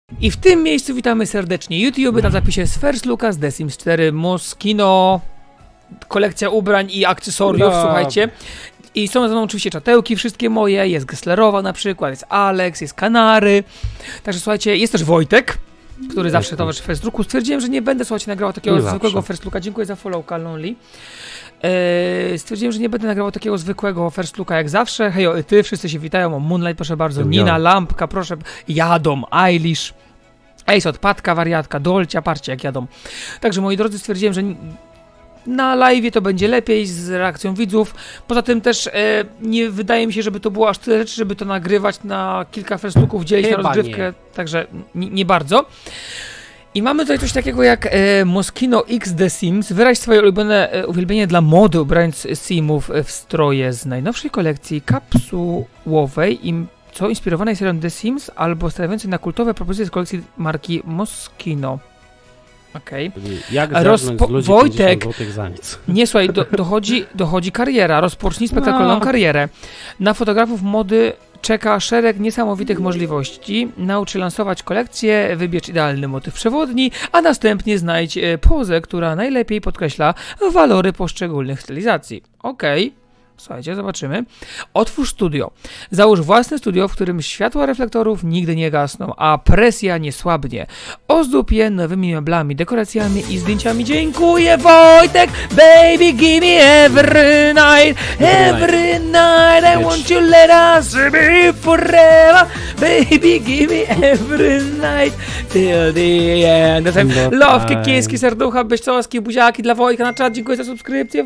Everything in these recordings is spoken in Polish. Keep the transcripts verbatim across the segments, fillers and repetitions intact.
I w tym miejscu witamy serdecznie YouTube na zapisie z First Looka z The Sims cztery, Moschino, kolekcja ubrań i akcesoriów, no. Słuchajcie. I są ze mną oczywiście czatełki, wszystkie moje, jest Gesslerowa na przykład, jest Alex, jest Kanary. Także słuchajcie, jest też Wojtek, który zawsze towarzyszy First Looku. Stwierdziłem, że nie będę, słuchajcie, nagrywał takiego nie zwykłego zawsze. First Looka. Dziękuję za followka, Lonely. Eee, stwierdziłem, że nie będę nagrywał takiego zwykłego First Looka jak zawsze. Hejo, i ty, wszyscy się witają. O Moonlight, proszę bardzo. Dzień Nina, miał. Lampka, proszę. Jadą, Eilish. Ace, odpadka, wariatka, Dolcia, patrzcie jak jadą. Także moi drodzy, stwierdziłem, że na live'ie to będzie lepiej z reakcją widzów. Poza tym też e, nie wydaje mi się, żeby to było aż tyle rzeczy, żeby to nagrywać na kilka First Looków, dzielić Chyba na rozgrywkę. Nie. Także nie bardzo. I mamy tutaj coś takiego jak e, Moschino X The Sims. Wyraź swoje ulubione e, uwielbienie dla mody ubrając Simów w stroje z najnowszej kolekcji kapsułowej, im, co inspirowanej serią The Sims, albo stawiającej na kultowe propozycje z kolekcji marki Moschino. Okej. Okay. Jak Rozpo- Wojtek, za nic. Nie, słuchaj, do, dochodzi, dochodzi kariera. Rozpocznij spektakularną no. karierę. Na fotografów mody czeka szereg niesamowitych możliwości. Naucz się lansować kolekcję, wybierz idealny motyw przewodni, a następnie znajdź pozę, która najlepiej podkreśla walory poszczególnych stylizacji. Okej. Okay. Słuchajcie, zobaczymy. Otwórz studio. Załóż własne studio, w którym światła reflektorów nigdy nie gasną, a presja nie słabnie. Ozdób je nowymi meblami, dekoracjami i zdjęciami. Dziękuję, Wojtek! Baby, give me every night, every night, I want you let us be forever. Baby, give me every night, till the end. Love, kieski, serducha, beścowskie buziaki dla Wojtka na czat. Dziękuję za subskrypcję,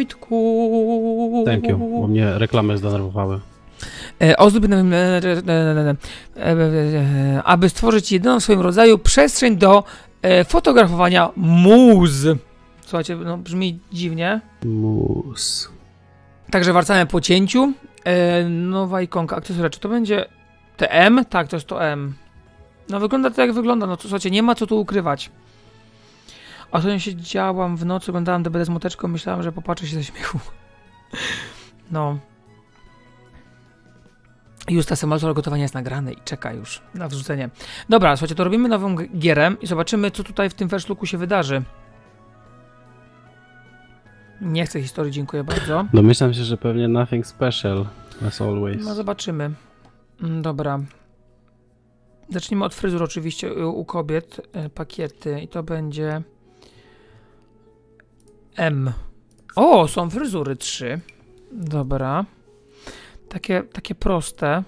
Wojtku. Thank you, bo mnie reklamy zdenerwowały. E, ozdób, e, e, e, aby stworzyć jedyną w swoim rodzaju przestrzeń do e, fotografowania muz. Słuchajcie, no brzmi dziwnie. Muz. Także wracamy po cięciu. E, nowa ikonka, akcesoria. Czy to będzie T M? Tak, to jest to M. No wygląda to jak wygląda, no to słuchajcie, nie ma co tu ukrywać. Ostatnio siedziałam w nocy, oglądałam D B D z moteczką, myślałam, że popatrzę się ze śmiechu. No. Justa Semoltor gotowania jest nagrane i czeka już na wrzucenie. Dobra, słuchajcie, to robimy nową gierę i zobaczymy, co tutaj w tym First Looku się wydarzy. Nie chcę historii, dziękuję bardzo. Domyślam się, że pewnie nothing special, as always. No zobaczymy. Dobra. Zacznijmy od fryzur oczywiście u, u kobiet. Pakiety i to będzie M. O, są fryzury trzy. Dobra. Takie, takie proste.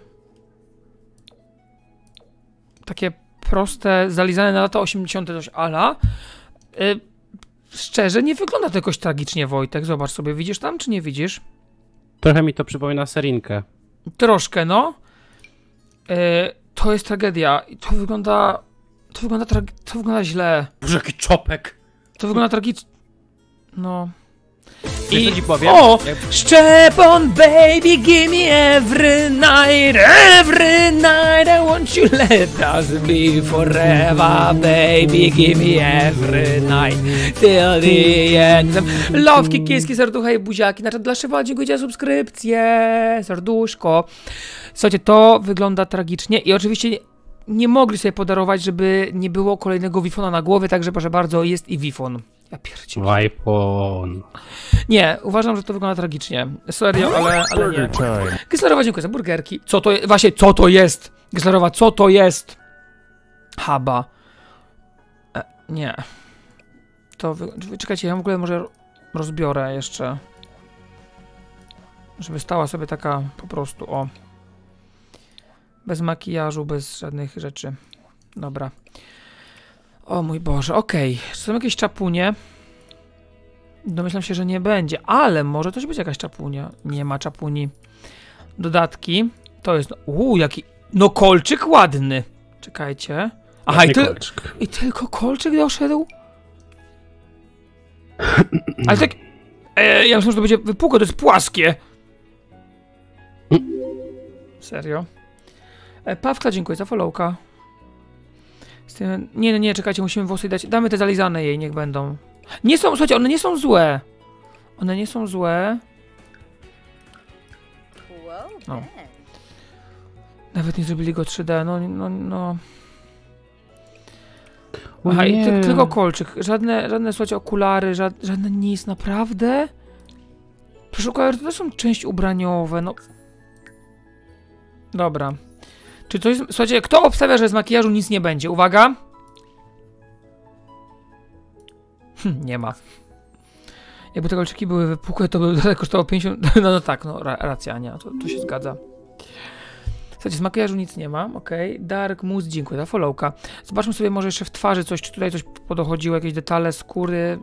Takie proste, zalizane na lata osiemdziesiąte coś ala. Yy, szczerze, nie wygląda to jakoś tragicznie, Wojtek. Zobacz sobie, widzisz tam, czy nie widzisz? Trochę mi to przypomina Serinkę. Troszkę, no. Yy, to jest tragedia. I to wygląda... To wygląda, tragi- to wygląda źle. Boże, jaki czopek! To wygląda tragicznie. No... I ci powiem? O! Szczepon, baby, give me every night, every night, I want you let us be forever, baby, give me every night, till the end. Love, kieski, serducha i buziaki, znaczy dla Szywa, dziękuję za subskrypcję, serduszko. Słuchajcie, to wygląda tragicznie i oczywiście nie, nie mogli sobie podarować, żeby nie było kolejnego Wifona na głowie, także proszę bardzo, jest i Wifon. Ja pierdzielę. Wifon. Nie, uważam, że to wygląda tragicznie. Serio, ale, ale nie. Gesslerowa, dziękuję za burgerki. Co to jest? Właśnie, co to jest? Gesslerowa, co to jest? Haba. E, nie. To wy... Czekajcie, ja w ogóle może rozbiorę jeszcze. Żeby stała sobie taka po prostu, o. Bez makijażu, bez żadnych rzeczy. Dobra. O mój Boże, okej. Okay. Czy są jakieś czapunie? Domyślam się, że nie będzie, ale może też być jakaś czapunia. Nie ma czapuni. Dodatki. To jest... Uuu, jaki... No kolczyk ładny. Czekajcie. Aha, i, ty... i tylko kolczyk doszedł? Ale tak... E, ja myślę, że to będzie wypukłe, to jest płaskie. Serio? E, Pawka, dziękuję za followka. Tym... Nie, nie, nie, czekajcie, musimy włosy dać. Damy te zalizane jej, niech będą. Nie są, słuchajcie, one nie są złe. One nie są złe. No. Nawet nie zrobili go trzy D, no, no, no. Aha, i ty, tylko kolczyk. Żadne, żadne, słuchajcie, okulary, żadne, żadne nic, naprawdę? Proszę, okulary to są część ubraniowe, no. Dobra. Czy coś, słuchajcie, kto obstawia, że z makijażu nic nie będzie? Uwaga. Hm, nie ma. Jakby te kolczyki były wypukłe, to by kosztowało pięćdziesiąt... No, no tak, no ra racja, nie, to, to się zgadza. Słuchajcie, z makijażu nic nie ma, okej. Okay. Dark Mousse, dziękuję za followka. Zobaczmy sobie może jeszcze w twarzy coś, czy tutaj coś podochodziło, jakieś detale skóry.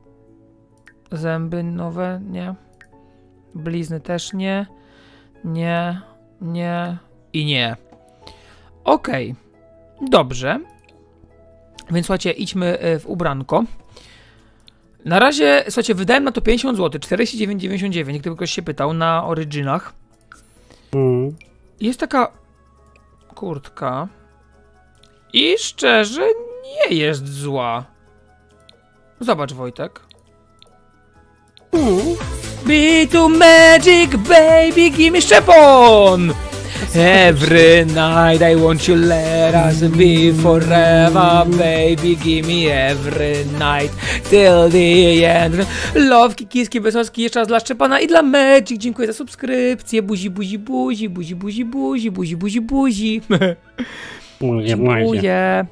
Zęby nowe, nie. Blizny też nie. Nie, nie i nie. Okej, okay. Dobrze. Więc słuchajcie, idźmy w ubranko. Na razie, słuchajcie, wydałem na to pięćdziesiąt złotych, czterdzieści dziewięć dziewięćdziesiąt dziewięć, gdyby ktoś się pytał, na Origynach. Mm. Jest taka kurtka i szczerze nie jest zła. Zobacz, Wojtek. Mm. Be to magic, baby, give me szczepon! Every night I want you, let us be forever, baby, give me every night till the end. Love, kikiski, Wysocki, jeszcze raz dla Szczepana i dla Magic, dziękuję za subskrypcję, buzi, buzi, buzi, buzi, buzi, buzi, buzi, buzi, buzi. Dziękuję.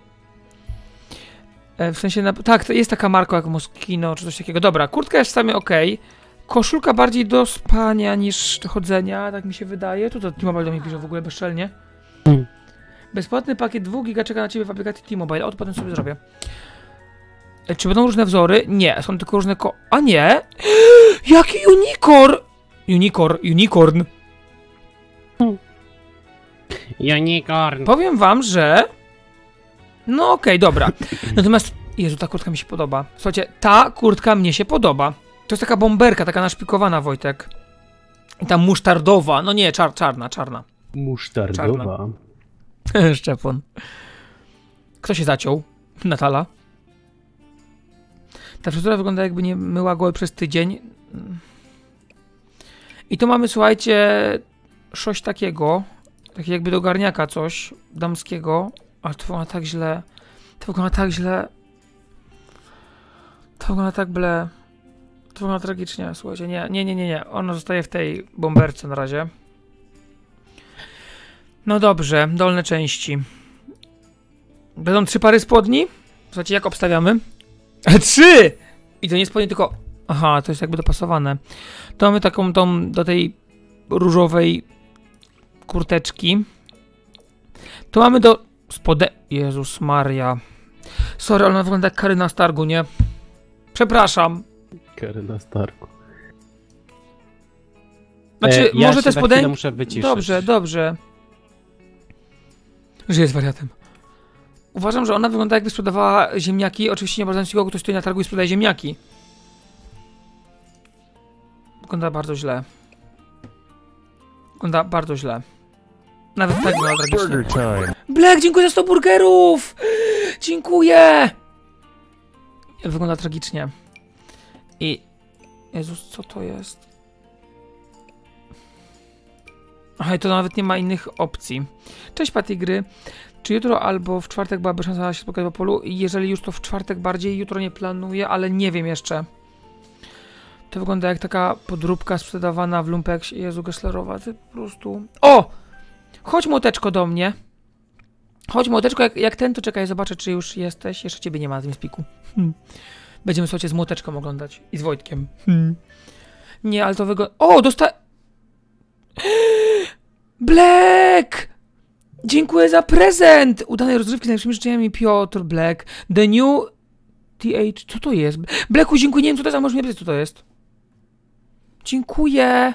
W sensie, na... tak, to jest taka marka jak Moschino, czy coś takiego. Dobra, kurtka jest w sumie okej. Koszulka bardziej do spania niż do chodzenia, tak mi się wydaje. Tu to T-Mobile do mnie pisze w ogóle bezczelnie. Hmm. Bezpłatny pakiet dwa giga czeka na ciebie w aplikacji T-Mobile. O, to potem sobie zrobię. E, czy będą różne wzory? Nie, są tylko różne ko... A nie! Jaki unicorn! Unicorn, unicorn. Hmm. Unicorn. Powiem wam, że... No okej, okay, dobra. Natomiast... Jezu, ta kurtka mi się podoba. Słuchajcie, ta kurtka mnie się podoba. To jest taka bomberka, taka naszpikowana, Wojtek. I ta musztardowa. No nie, czar, czarna, czarna. Musztardowa. Szczepon. Kto się zaciął? Natala. Ta fryzura wygląda, jakby nie myła głowy przez tydzień. I tu mamy, słuchajcie, coś takiego. Tak jakby do garniaka coś damskiego. Ale to wygląda tak źle. To wygląda tak źle. To wygląda tak ble. To wygląda tragicznie, słuchajcie. Nie, nie, nie, nie, nie. Ona zostaje w tej bomberce na razie. No dobrze, dolne części. Będą trzy pary spodni? Słuchajcie, jak obstawiamy? Trzy! I to nie spodnie, tylko... Aha, to jest jakby dopasowane. To mamy taką tą do tej różowej kurteczki. Tu mamy do spode... Jezus Maria. Sorry, ale ona wygląda jak Karyna z targu, nie? Przepraszam. Karyna z targu. Znaczy, e, ja może te spodenki... muszę wyciszyć. Dobrze, dobrze. Że jest wariatem. Uważam, że ona wygląda, jakby sprzedawała ziemniaki. Oczywiście nie bardzo nikogo, ktoś stoi na targu i sprzedaje ziemniaki. Wygląda bardzo źle. Wygląda bardzo źle. Nawet tak wygląda tragicznie. Black, dziękuję za sto burgerów! Dziękuję! Wygląda tragicznie. I... Jezus, co to jest? Aha, i to nawet nie ma innych opcji. Cześć, Patygry. Czy jutro albo w czwartek byłaby szansa się spotkać w Opolu? Jeżeli już, to w czwartek bardziej. Jutro nie planuję, ale nie wiem jeszcze. To wygląda jak taka podróbka sprzedawana w lumpeksie. Jezu, Gesslerowa, ty po prostu... O! Chodź, młoteczko, do mnie. Chodź, młoteczko, jak, jak ten, to czekaj, zobaczę, czy już jesteś. Jeszcze ciebie nie ma na tym spiku. Hmm. Będziemy, słuchajcie, z młoteczką oglądać. I z Wojtkiem. Hmm. Nie, ale to wygląda... O, dosta... Black! Dziękuję za prezent! Udanej rozrywki z najlepszymi życzeniami, Piotr Black. The new... T H... Co to jest? Blacku, dziękuję, nie wiem co to jest, a możesz mi powiedzieć, co to jest. Dziękuję.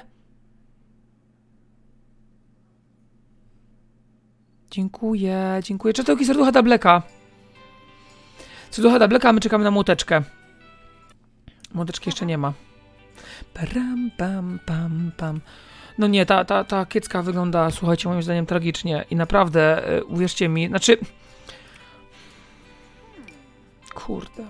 Dziękuję, dziękuję. Czatołki serducha dla Blacka. Serducha dla Blacka, a my czekamy na młoteczkę. Młoteczki jeszcze nie ma. Pam, pam, pam, pam. No nie, ta, ta, ta kiecka wygląda, słuchajcie, moim zdaniem tragicznie. I naprawdę, yy, uwierzcie mi, znaczy... Kurde.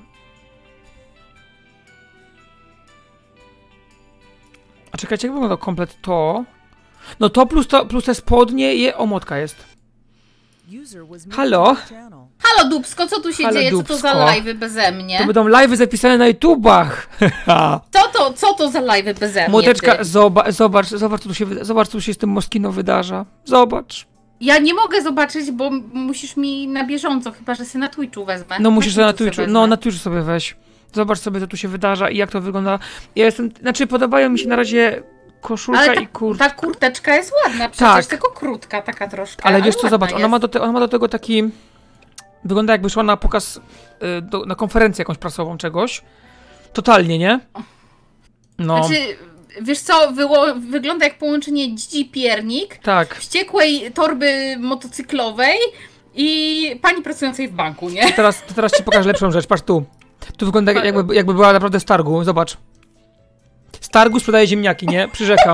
A czekajcie, jak wygląda komplet to? No to plus, to, plus te spodnie i... O, motka jest. Halo? Halo Dubsko, co tu się Halo, dzieje? Co Dubsko. to za live'y beze mnie? To będą live'y zapisane na YouTubach. Co to, co to za live'y beze mnie? Młoteczka, ty? zobacz, zobacz, zobacz, co tu się, wyda- zobacz, co tu się z tym Moschino wydarza. Zobacz. Ja nie mogę zobaczyć, bo m- musisz mi na bieżąco, chyba że sobie na Twitchu wezmę. No musisz sobie na Twitchu Twitchu, wezmę. no na Twitchu sobie weź. Zobacz sobie, co tu się wydarza i jak to wygląda. Ja jestem, znaczy podobają mi się na razie koszulka Ale ta, i kurtka. ta kurteczka jest ładna, przecież Tak. tylko krótka taka troszkę. Ale wiesz co, ładna zobacz, ona jest. ma, do te, ona ma do tego taki... Wygląda jakby szła na pokaz, y, do, na konferencję jakąś prasową czegoś. Totalnie, nie? No, Znaczy, wiesz co, wyło- wygląda jak połączenie dzidzi piernik, tak. wściekłej torby motocyklowej i pani pracującej w banku, nie? To teraz, to teraz ci pokażę lepszą rzecz, patrz tu. Tu wygląda jakby, jakby była naprawdę z targu, zobacz. Z targu sprzedaje ziemniaki, nie? Przyrzekam.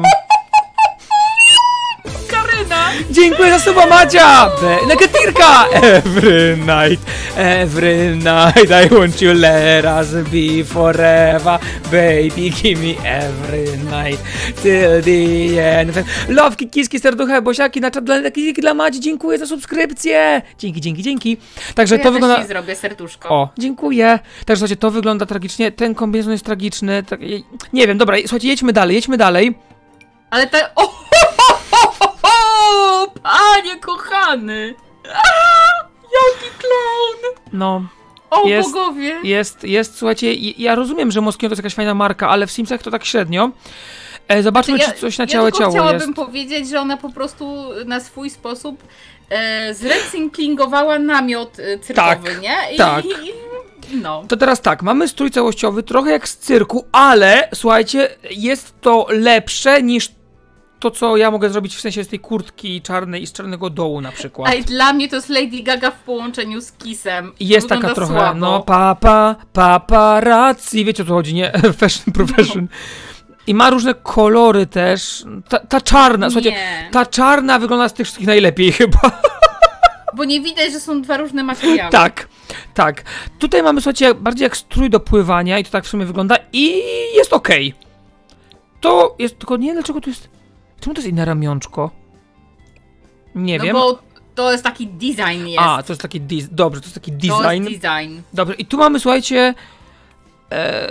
Karyna! Dziękuję za suba, Madzia! Be- Negetirka! Every night, every night I want you let us be forever. Baby, give me every night till the end. Lowki, kiski, serducha, bosiaki na czat dla Negetirki, dla Madzi. Dziękuję za subskrypcję. Dzięki, dzięki, dzięki. Także To, to ja wygląda... też ci zrobię serduszko. O, dziękuję. Także słuchajcie, to wygląda tragicznie. Ten kombinezon jest tragiczny. Tak, nie wiem, dobra, słuchajcie, jedźmy dalej, jedźmy dalej. Ale te... O, ho, ho, ho, ho, ho, panie kochany! A, jaki clown! No, O Jest- bogowie! jest, jest, słuchajcie, i- ja rozumiem, że Moschino to jest jakaś fajna marka, ale w Simsach to tak średnio. E, zobaczmy, Ja- czy coś na ja ciałe tylko ciało chciałabym jest. powiedzieć, że ona po prostu na swój sposób e, zrecyklingowała namiot e, cyrkowy, Tak, nie? I, tak. I, no. To teraz tak, mamy strój całościowy, trochę jak z cyrku, ale słuchajcie, jest to lepsze niż to, co ja mogę zrobić w sensie z tej kurtki czarnej i z czarnego dołu na przykład. A i dla mnie to jest Lady Gaga w połączeniu z Kissem. Jest Wygląda taka trochę, słabo. no papa, paparazzi, wiecie o co chodzi, nie? Fashion profession. I ma różne kolory też. Ta, ta czarna, słuchajcie, Nie, ta czarna wygląda z tych wszystkich najlepiej chyba. bo nie widać, że są dwa różne materiały. Tak, tak. Tutaj mamy, słuchajcie, bardziej jak strój do pływania i to tak w sumie wygląda i jest okej. To jest, tylko nie wiem dlaczego tu jest, czemu to jest inne ramionczko? Nie No wiem. bo to jest taki design jest. A, to jest taki, dis- dobrze, to jest taki To design. jest design. Dobrze, i tu mamy, słuchajcie, e...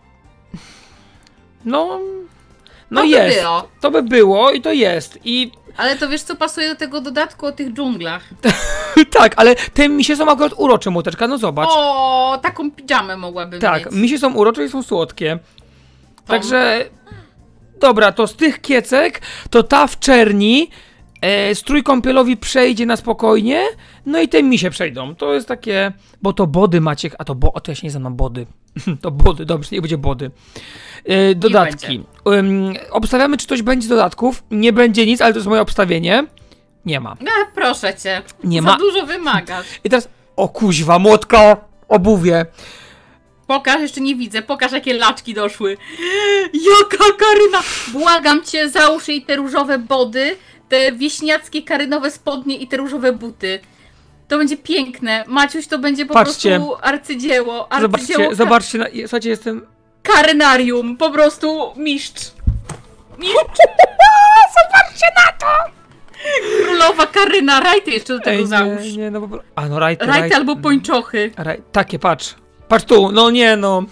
no, no To by jest, było. to by było i to jest i Ale to wiesz co pasuje do tego dodatku o tych dżunglach? tak, ale te misie są akurat urocze, młoteczka, no zobacz. O, taką pidżamę mogłabym Tak, mieć. misie są urocze i są słodkie. Są. Także, dobra, to z tych kiecek, to ta w czerni, e, strój kąpielowi przejdzie na spokojnie, no i te misie przejdą. To jest takie, bo to body Maciek, a to, bo, o, to ja się nie znam na body. To body, dobrze, nie będzie body. E, dodatki. Ym, obstawiamy, czy coś będzie z dodatków. Nie będzie nic, ale to jest moje obstawienie. Nie ma. No, proszę cię. Nie Za ma. dużo wymagasz. I teraz, o kuźwa, młotka, obuwie. Pokaż, jeszcze nie widzę. Pokaż, jakie laczki doszły. Jaka Karyna! Błagam cię, załóż jej te różowe body, te wieśniackie karynowe spodnie i te różowe buty. To będzie piękne. Maciuś, to będzie po Patrzcie. prostu arcydzieło. arcydzieło Zobaczcie, ka- zobaczcie, na, słuchajcie, jestem... Karynarium. Po prostu mistrz. Mistrz. Zobaczcie na to! Królowa Karyna. Rajty jeszcze do tego Ej, załóż. nie, nie, no bo... A no, rajty, Rajty albo pończochy. Raj... Takie, patrz. Patrz tu, no nie no.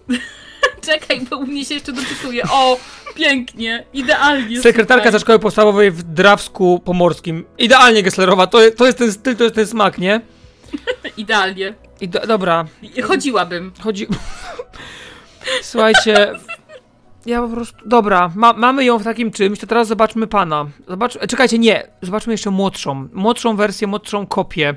Czekaj, bo u mnie się jeszcze doczytuje. O, pięknie. Idealnie. Sekretarka słuchaj. ze szkoły podstawowej w Drawsku Pomorskim. Idealnie Gesslerowa, to, to jest ten styl, to jest ten smak, nie? Idealnie. I do, dobra, I chodziłabym. chodzi... Słuchajcie... Ja po prostu... Dobra, ma, mamy ją w takim czymś, to teraz zobaczmy pana. Zobacz... Czekajcie, nie. Zobaczmy jeszcze młodszą. Młodszą wersję, młodszą kopię.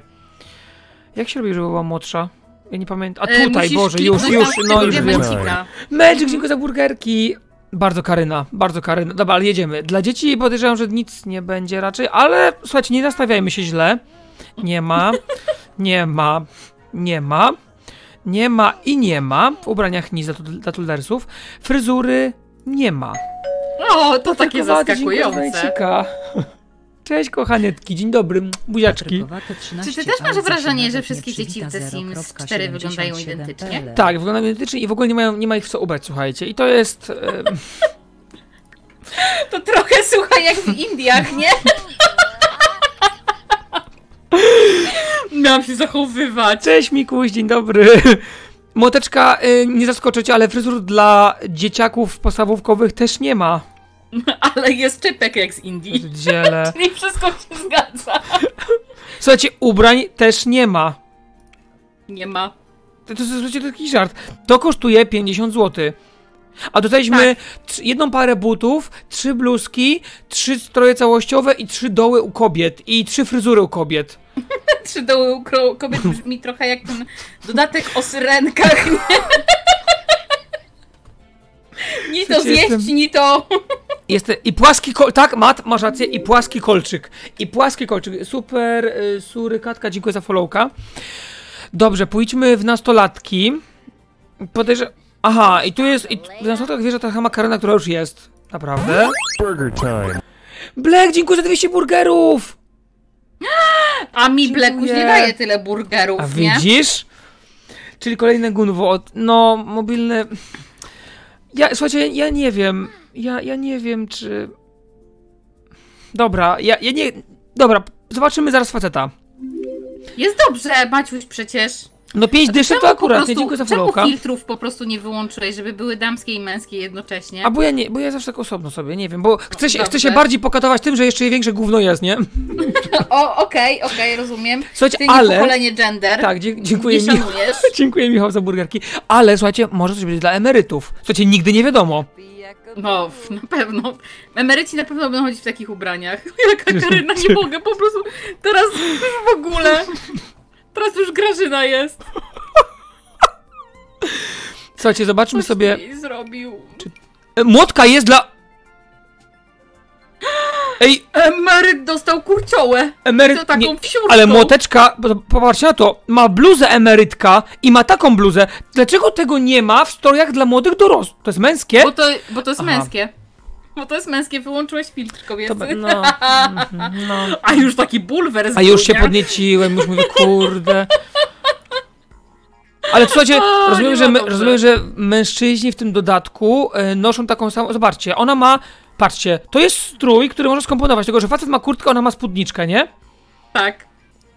Jak się robi, żeby była młodsza? Ja nie pamiętam. A E, tutaj, musisz Boże, już, kliknąć już, tam no tego już wiem. diamencika. Magic, dziękuję za burgerki. Bardzo Karyna, bardzo Karyna. Dobra, ale jedziemy. Dla dzieci podejrzewam, że nic nie będzie raczej, ale słuchajcie, nie nastawiajmy się źle. Nie ma, nie ma, nie ma, nie ma i nie ma. W ubraniach nic dla, dla Tuldersów. Fryzury nie ma. O, to takie Patykowaty, dziękuję za zaskakujące. jajcika. Cześć kochanietki, dzień dobry, buziaczki. Czy ty też masz wrażenie, że wszystkie dzieci w The Sims cztery wyglądają identycznie? Tak, wyglądają identycznie i w ogóle nie, mają, nie ma ich w co ubrać, słuchajcie. I to jest... em, To trochę słuchaj jak w Indiach, nie? miałam się zachowywać? Cześć Mikuś, dzień dobry. Młoteczka, y, nie zaskoczycie, ale fryzur dla dzieciaków podstawówkowych też nie ma. Ale jest czepek jak z Indii. Dziele. Czyli wszystko się zgadza. Słuchajcie, ubrań też nie ma. Nie ma. To, to, to, to taki żart. To kosztuje pięćdziesiąt złotych. A dodaliśmy tak. jedną parę butów, trzy bluzki, trzy stroje całościowe i trzy doły u kobiet. I trzy fryzury u kobiet. Trzy doły u kobiet brzmi trochę jak ten dodatek o syrenkach. Ni to zjeść, jestem... ni to... Jest, I płaski kol... Tak, Mat, masz rację. I płaski kolczyk. I płaski kolczyk. Super, y, surykatka, dziękuję za followka. Dobrze, pójdźmy w nastolatki. Podejrzewam... Aha, i tu jest... I w nastolatkach wierzę ta makaryna, która już jest. Naprawdę. Burger time. Black, dziękuję za dwieście burgerów! A mi Blackuś nie daje tyle burgerów, A nie? widzisz? Czyli kolejne gunwo. No, mobilne... Ja, słuchajcie, ja, ja nie wiem. Ja, ja nie wiem, czy... Dobra, ja, ja nie... Dobra, zobaczymy zaraz faceta. Jest dobrze, Maciuś, przecież. No pięć dyszek to akurat, nie dziękuję za followka. Czemu filtrów po prostu nie wyłączyłeś, żeby były damskie i męskie jednocześnie? A bo ja nie, bo ja zawsze tak osobno sobie, nie wiem, bo chcę się, chcę się bardziej pokatować tym, że jeszcze większe gówno jest, nie? O, okej, okay, okej, okay, rozumiem. Słuchajcie, Ty ale... pokolenie gender. Tak, dzie dziękuję mi. Dziękuję Michał za burgerki. Ale słuchajcie, może coś być dla emerytów. Słuchajcie, nigdy nie wiadomo. No, na pewno. Emeryci na pewno będą chodzić w takich ubraniach. Jaka Karyna, nie mogę, po prostu teraz już w ogóle. Teraz już Grażyna jest. Słuchajcie, zobaczmy Coś sobie... jej zrobił. Czy... E, młotka jest dla... Ej! Emeryt dostał kurciołę. Emeryt... To taką nie, wsiurką. ale młoteczka, popatrzcie na to, ma bluzę emerytka i ma taką bluzę. Dlaczego tego nie ma w strojach dla młodych dorosłych? To jest męskie? Bo to, bo to jest Aha. męskie. Bo to jest męskie, wyłączyłeś filtr kobiecy. To, no, no. A już taki bulwer z A już się podnieciłem, już mówię, kurde... Ale słuchajcie, A, rozumiem, że, my, rozumiem, że mężczyźni w tym dodatku y, noszą taką samą... Zobaczcie, ona ma... Patrzcie, to jest strój, który można skomponować, tylko że facet ma kurtkę, ona ma spódniczkę, nie? Tak.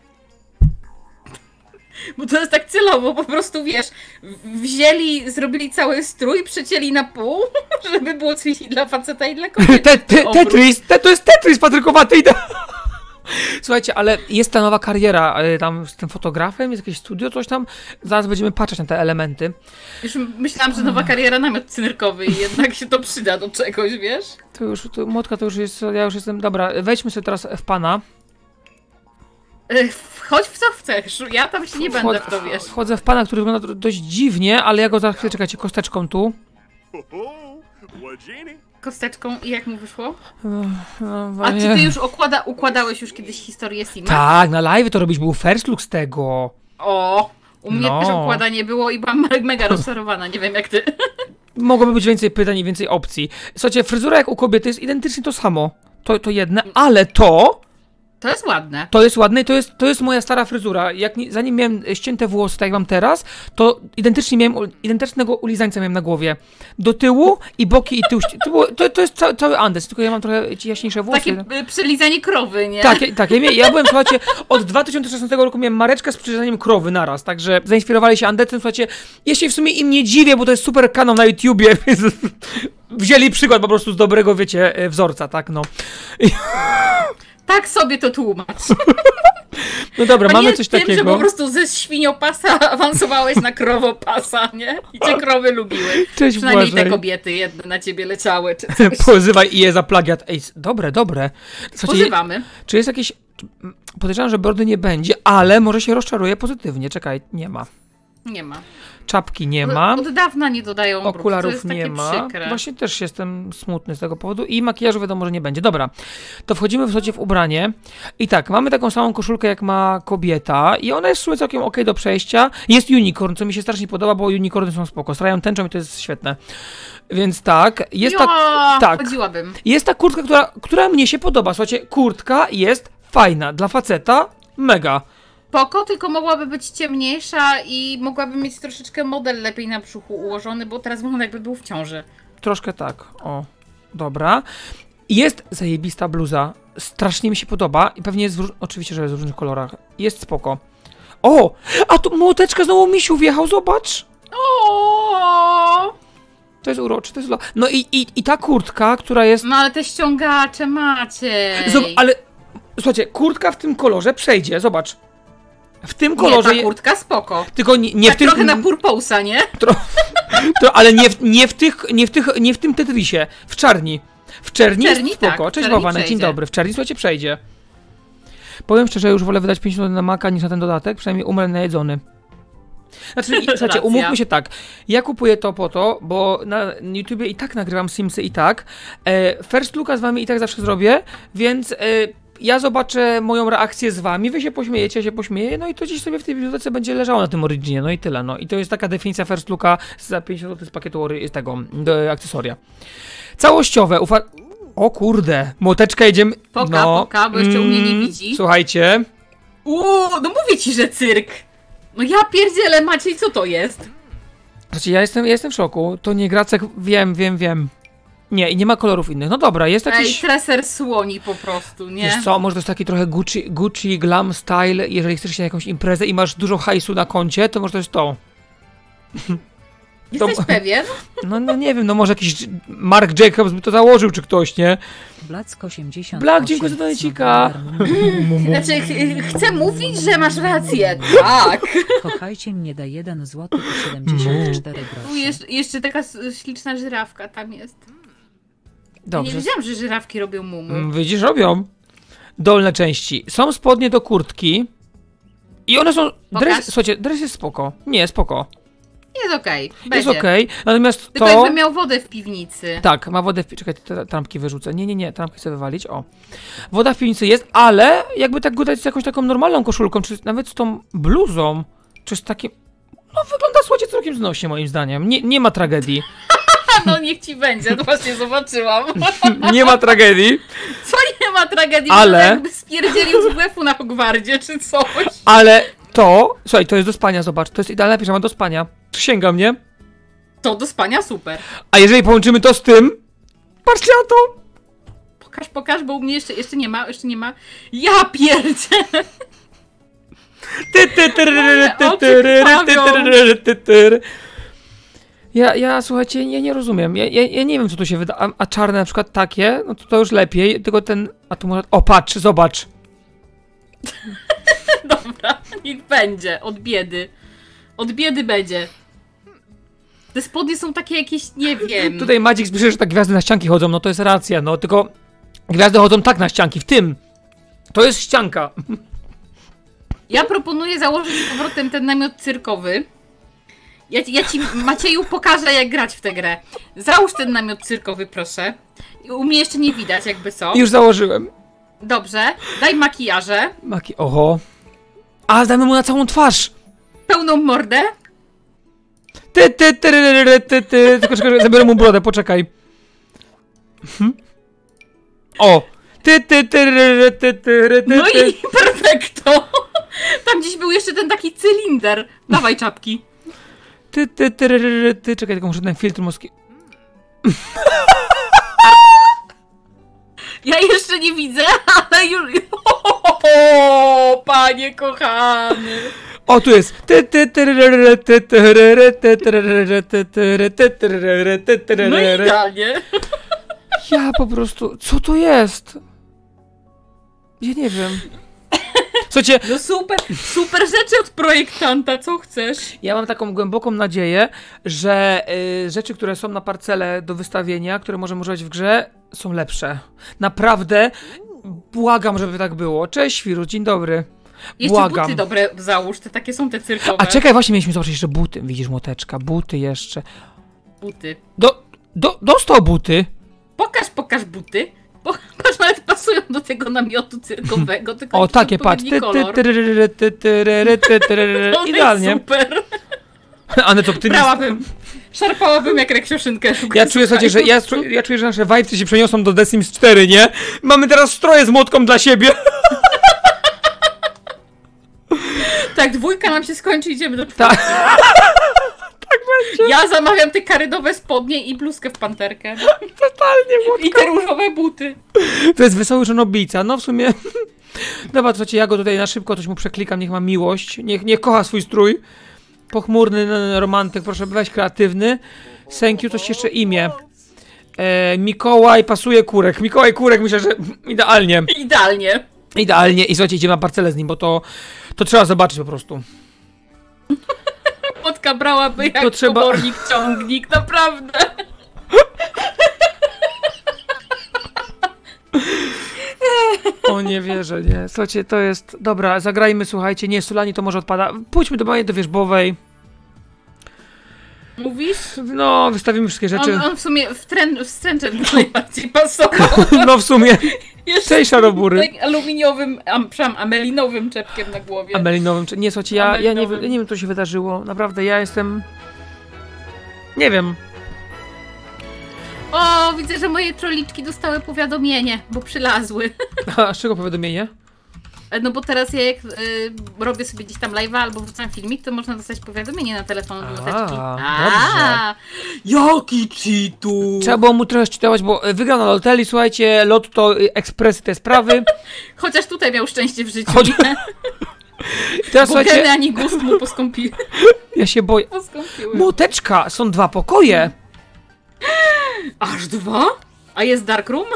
Bo to jest tak celowo, po prostu wiesz, wzięli, zrobili cały strój, przecięli na pół, żeby było coś i dla faceta i dla kobiety. Te, te, tetris, te, to jest Tetris patrykowaty. Słuchajcie, ale jest ta nowa kariera tam z tym fotografem, jest jakieś studio, coś tam. Zaraz będziemy patrzeć na te elementy. Już myślałam, że nowa kariera, namiot cynyrkowy i jednak się to przyda do czegoś, wiesz? To już, to, Młotka, to już jest, ja już jestem, dobra, wejdźmy sobie teraz w pana. Wchodź w co chcesz, ja tam się nie Wchod, będę w to, wiesz. Wchodzę w pana, który wygląda dość dziwnie, ale ja go za chwilę, czekajcie, kosteczką tu. Kosteczką i jak mu wyszło? No, A czy ty już układa, układałeś już kiedyś historię Sima? Tak, na live to robić był first look z tego. O, u mnie no. też układanie było i byłam mega rozczarowana, nie wiem jak ty. Mogłoby być więcej pytań i więcej opcji. Słuchajcie, fryzura jak u kobiety jest identycznie to samo. To, to jedne, ale to... To jest ładne. To jest ładne i to jest, to jest moja stara fryzura. Jak nie, zanim miałem ścięte włosy, tak jak mam teraz, to identycznie miałem, identycznego ulizańca miałem na głowie. Do tyłu i boki i tył. To, było, to, to jest cały, cały Andes, tylko ja mam trochę jaśniejsze włosy. Takie przelizanie krowy, nie? Tak, tak. Ja, ja byłem, słuchajcie, od dwa tysiące szesnastego roku miałem mareczkę z przylizaniem krowy naraz, także zainspirowali się Andesem, słuchajcie. Ja się w sumie im nie dziwię, bo to jest super kanał na YouTubie, więc wzięli przykład po prostu z dobrego, wiecie, wzorca, tak no. I... Tak sobie to tłumacz. No dobra, A mamy nie coś tym, takiego. Że po prostu ze świniopasa awansowałeś na krowopasa, nie? I cię krowy lubiły. Cześć, Przynajmniej Błażej. te kobiety jedne na ciebie leciały, czy coś. Pozywaj i je za plagiat. Ej, dobre, dobre. Słuchajcie, Pozywamy. Czy jest jakieś... Podejrzewam, że bordy nie będzie, ale może się rozczaruje pozytywnie. Czekaj, nie ma. Nie ma. Czapki nie ma. Od dawna nie dodają brud. Okularów to jest nie takie ma. Przykre. Właśnie też jestem smutny z tego powodu. I makijażu wiadomo, że nie będzie. Dobra, to wchodzimy w słuchajcie w ubranie. I tak, mamy taką samą koszulkę jak ma kobieta. I ona jest w sumie całkiem okej do przejścia. Jest unicorn, co mi się strasznie podoba, bo unicorny są spoko. Strają tęczą i to jest świetne. Więc tak, jest jo, ta... Tak, chodziłabym. jest ta kurtka, która, która mnie się podoba. Słuchajcie, kurtka jest fajna. Dla faceta mega. Spoko, tylko mogłaby być ciemniejsza i mogłaby mieć troszeczkę model lepiej na brzuchu ułożony, bo teraz wygląda jakby był w ciąży. Troszkę tak, o, dobra. Jest zajebista bluza, strasznie mi się podoba i pewnie jest, w, oczywiście, że jest w różnych kolorach. Jest spoko. O! A tu młoteczka znowu misiu wjechał, zobacz! O! To jest urocze, to jest... lo- No i, i, i ta kurtka, która jest... No ale te ściągacze macie. Zob- ale... Słuchajcie, kurtka w tym kolorze przejdzie, zobacz. W tym kolorze... Nie, ta je- kurtka spoko. Tylko nie, nie Tak w tym... trochę na purposa, nie? Tro... Tro... Ale nie w, nie w tych, nie w tych, nie w tym Tetrisie. W czarni. W czerni, W czerni, jest spoko. tak, w Cześć czerni Bałwanek, dzień przejdzie. dobry. W czerni, słuchajcie, przejdzie. Powiem szczerze, już wolę wydać pięćdziesiąt na Maca niż na ten dodatek, przynajmniej umrę najedzony. Znaczy, i- słuchajcie, Racja. umówmy się tak. Ja kupuję to po to, bo na YouTubie i tak nagrywam Simsy i tak. E, first looka z wami i tak zawsze zrobię, więc e, ja zobaczę moją reakcję z wami, wy się pośmiejecie, ja się pośmieję, no i to gdzieś sobie w tej bibliotece będzie leżało na tym Originie, no i tyle, no. I to jest taka definicja first looka za pięćdziesiąt złotych z pakietu ory- z tego, do akcesoria. Całościowe, ufa... O kurde, młoteczka jedziemy... Poka, no, poka, bo jeszcze u mnie nie widzi. Słuchajcie... Uuu, no mówię ci, że cyrk. No ja pierdzielę, Maciej, co to jest? Znaczy, ja jestem, ja jestem w szoku. To nie Gracek, wiem, wiem, wiem. Nie, i nie ma kolorów innych. No dobra, jest Ej, jakiś... treser słoni po prostu, nie? Wiesz co, może to jest taki trochę Gucci, Gucci glam style, jeżeli chcesz się na jakąś imprezę i masz dużo hajsu na koncie, to może to jest to. Jesteś to- pewien? No, no nie wiem, no może jakiś Mark Jacobs by to założył, czy ktoś, nie? Black osiemdziesiąt. Black, dziękuję za donecika. Znaczy, ch chcę mówić, że masz rację. Tak. Kochajcie mnie da jeden złoty i siedemdziesiąt cztery Tu grosze. jeszcze, jeszcze taka s- śliczna żyrawka tam jest. Ja Dobrze. nie wiedziałam, że żyrawki robią mumu. Mm, Widzisz, robią. Dolne części. Są spodnie do kurtki. I one są... Pokaż. Dres, słuchajcie, dres jest spoko. Nie, spoko. Jest okej, Jest będzie. okej. Natomiast Tylko to... jakby miał wodę w piwnicy. Tak, ma wodę w piwnicy. Czekaj, te trampki wyrzucę. Nie, nie, nie, trampki chcę wywalić. O. Woda w piwnicy jest, ale jakby tak gadać z jakąś taką normalną koszulką, czy nawet z tą bluzą, czy z takim... No wygląda, słuchajcie, całkiem znośnie moim zdaniem. Nie, nie ma tragedii. No niech ci będzie, no właśnie zobaczyłam. Nie ma tragedii, Co nie ma tragedii, Ale- ale... jakby spierdzielił z WF-u na Hogwardzie czy coś. ale to... Słuchaj, to jest do spania, zobacz. To jest idealna piżama do spania. Przysięgam, nie? To do spania super. A jeżeli połączymy to z tym... Patrzcie na to! Pokaż, pokaż, bo u mnie jeszcze, jeszcze nie ma, jeszcze nie ma. Ja pierdzielę. Ty, ty, ty, ry, ry, ty, Oczy ty, ry, ry, ty, krwawią. ty, ry, ry, ty, ty, ry. Ja, ja, słuchajcie, ja nie rozumiem. Ja, ja, ja nie wiem, co tu się wyda. A, a czarne na przykład takie, no to, to już lepiej. Tylko ten... A tu może... O, patrz, zobacz. Dobra, niech będzie. Od biedy. Od biedy będzie. Te spodnie są takie jakieś, nie wiem. Tutaj Madzik pisze, że tak gwiazdy na ścianki chodzą. No to jest racja, no. Tylko gwiazdy chodzą tak na ścianki, w tym. To jest ścianka. Ja proponuję założyć z powrotem ten namiot cyrkowy. Ja, ja ci, Macieju, pokażę, jak grać w tę grę. Załóż ten namiot cyrkowy, proszę. U mnie jeszcze nie widać, jakby co. Już założyłem. Dobrze, daj makijaże. Maki... Oho. A, damy mu na całą twarz. Pełną mordę. Ty, ty, ty, ry, ry, ty, ty. Tylko czekaj, zabiorę mu brodę, poczekaj. Mhm. O. Ty, ty, ty, ry, ry, ty, ty, ry, ty, No ty. i perfekto. Tam gdzieś był jeszcze ten taki cylinder. Dawaj czapki. Ty, ty, ty, ry, ry, ry, ty. Czekaj, tylko muszę ten filtr moski... Ja jeszcze nie widzę, ale już... O, panie kochany. O, tu jest. Ty, ty, ty, ry, ry, ty, ty, ry, ry, ty, ty, ry, ry, ty, ty, ry, ty, ty, ry, ry, ty, ty, ry, No ry. idealnie. Ja po prostu... Co to jest? Ja nie wiem. Słuchajcie, No super, super rzeczy od projektanta, co chcesz? ja mam taką głęboką nadzieję, że y, rzeczy, które są na parcele do wystawienia, które możemy używać w grze, są lepsze. Naprawdę błagam, żeby tak było. Cześć, Świru, dzień dobry. Jeszcze Błagam. buty dobre załóż, te takie są te cyrkowe. A czekaj, właśnie mieliśmy zobaczyć jeszcze buty. Widzisz, młoteczka, buty jeszcze. Buty. Do, do, dostał buty. Pokaż, pokaż buty. Bo, patrz, nawet pasują do tego namiotu cyrkowego, tylko O, jakiś takie, patrz. odpowiedni Ty, ty, kolor. ty, ry, ry, ty, ty, ry, ry, ty, ty, ry, ry. To jest Idealnie. super. Anet optymista. Brałabym. Szarpałabym jak reksioszynkę. Ja czuję, słuchajcie, że ja, ja czuję, że nasze vibesy się przeniosą do The Sims cztery, nie? Mamy teraz stroje z młotką dla siebie. Tak, dwójka nam się skończy, idziemy do Tak. czwórki. Ja zamawiam te karydowe spodnie i bluzkę w panterkę. Totalnie młotka. I te różowe buty. To jest wesoły żonobijca, no w sumie... Dobra, słuchajcie, ja go tutaj na szybko coś mu przeklikam, niech ma miłość, niech, niech kocha swój strój. Pochmurny romantyk, proszę, weź kreatywny. Thank you, coś jeszcze imię. E, Mikołaj pasuje Kurek. Mikołaj Kurek, myślę, że idealnie. Idealnie. Idealnie. I słuchajcie, idziemy na parcelę z nim, bo to, to trzeba zobaczyć po prostu. Motka brałaby jak To trzeba- komornik ciągnik, naprawdę. O, nie wierzę, nie. Słuchajcie, to jest... Dobra, zagrajmy, słuchajcie, nie, Sulani to może odpada. Pójdźmy do mojej, do wierzbowej. Mówisz? No, wystawimy wszystkie rzeczy. On, on w sumie w, tren, w stręcze najbardziej pasował. No w sumie. Jeszcze Cześć, szarobury. tak aluminiowym, am, przepraszam, amelinowym czepkiem na głowie. Amelinowym, czy... Nie, słuchajcie, ja, ja, nie, Amelinowym. ja nie wiem, co się wydarzyło. Naprawdę, ja jestem... Nie wiem. O, widzę, że moje troliczki dostały powiadomienie, bo przylazły. A z czego powiadomienie? No bo teraz ja jak y, robię sobie gdzieś tam live'a albo wrzucam filmik, to można dostać powiadomienie na telefon od loteczki. dobrze. Jaki cheatu! Trzeba było mu trochę czytować, bo wygrał na loteli, słuchajcie, lotto, y, ekspresy, te sprawy. Chociaż tutaj miał szczęście w życiu, Choć- nie? I teraz Bo słuchajcie, geny ani gust mu poskąpiły. ja się boję. poskąpiły. Młoteczka, są dwa pokoje. Aż dwa? A jest dark room?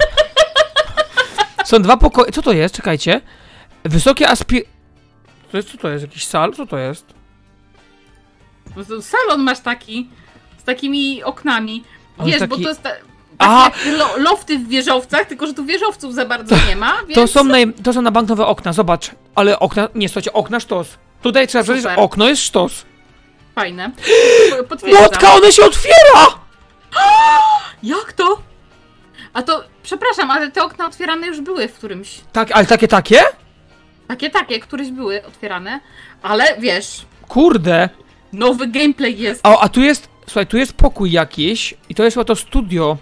Są dwa pokoje. Co to jest? Czekajcie. Wysokie aspi... To jest, co to jest? Jakiś sal? Co to jest? No to salon masz taki, z takimi oknami. On Wiesz, taki- bo to jest ta, A! takie jak lo, lofty w wieżowcach, tylko że tu wieżowców za bardzo nie ma, więc... To są, naj... to są na bank nowe okna, zobacz. Ale okna... Nie, słuchajcie, okna sztos. Tutaj trzeba powiedzieć, że Super. okno jest sztos. Fajne. Potwierdzam. Młotka, one się otwiera! Jak to? A to, przepraszam, ale te okna otwierane już były w którymś. Tak, ale takie, takie? Takie, takie, któreś były otwierane, ale wiesz, Kurde. nowy gameplay jest. O, a tu jest... Słuchaj, tu jest pokój jakiś. I to jest chyba to studio.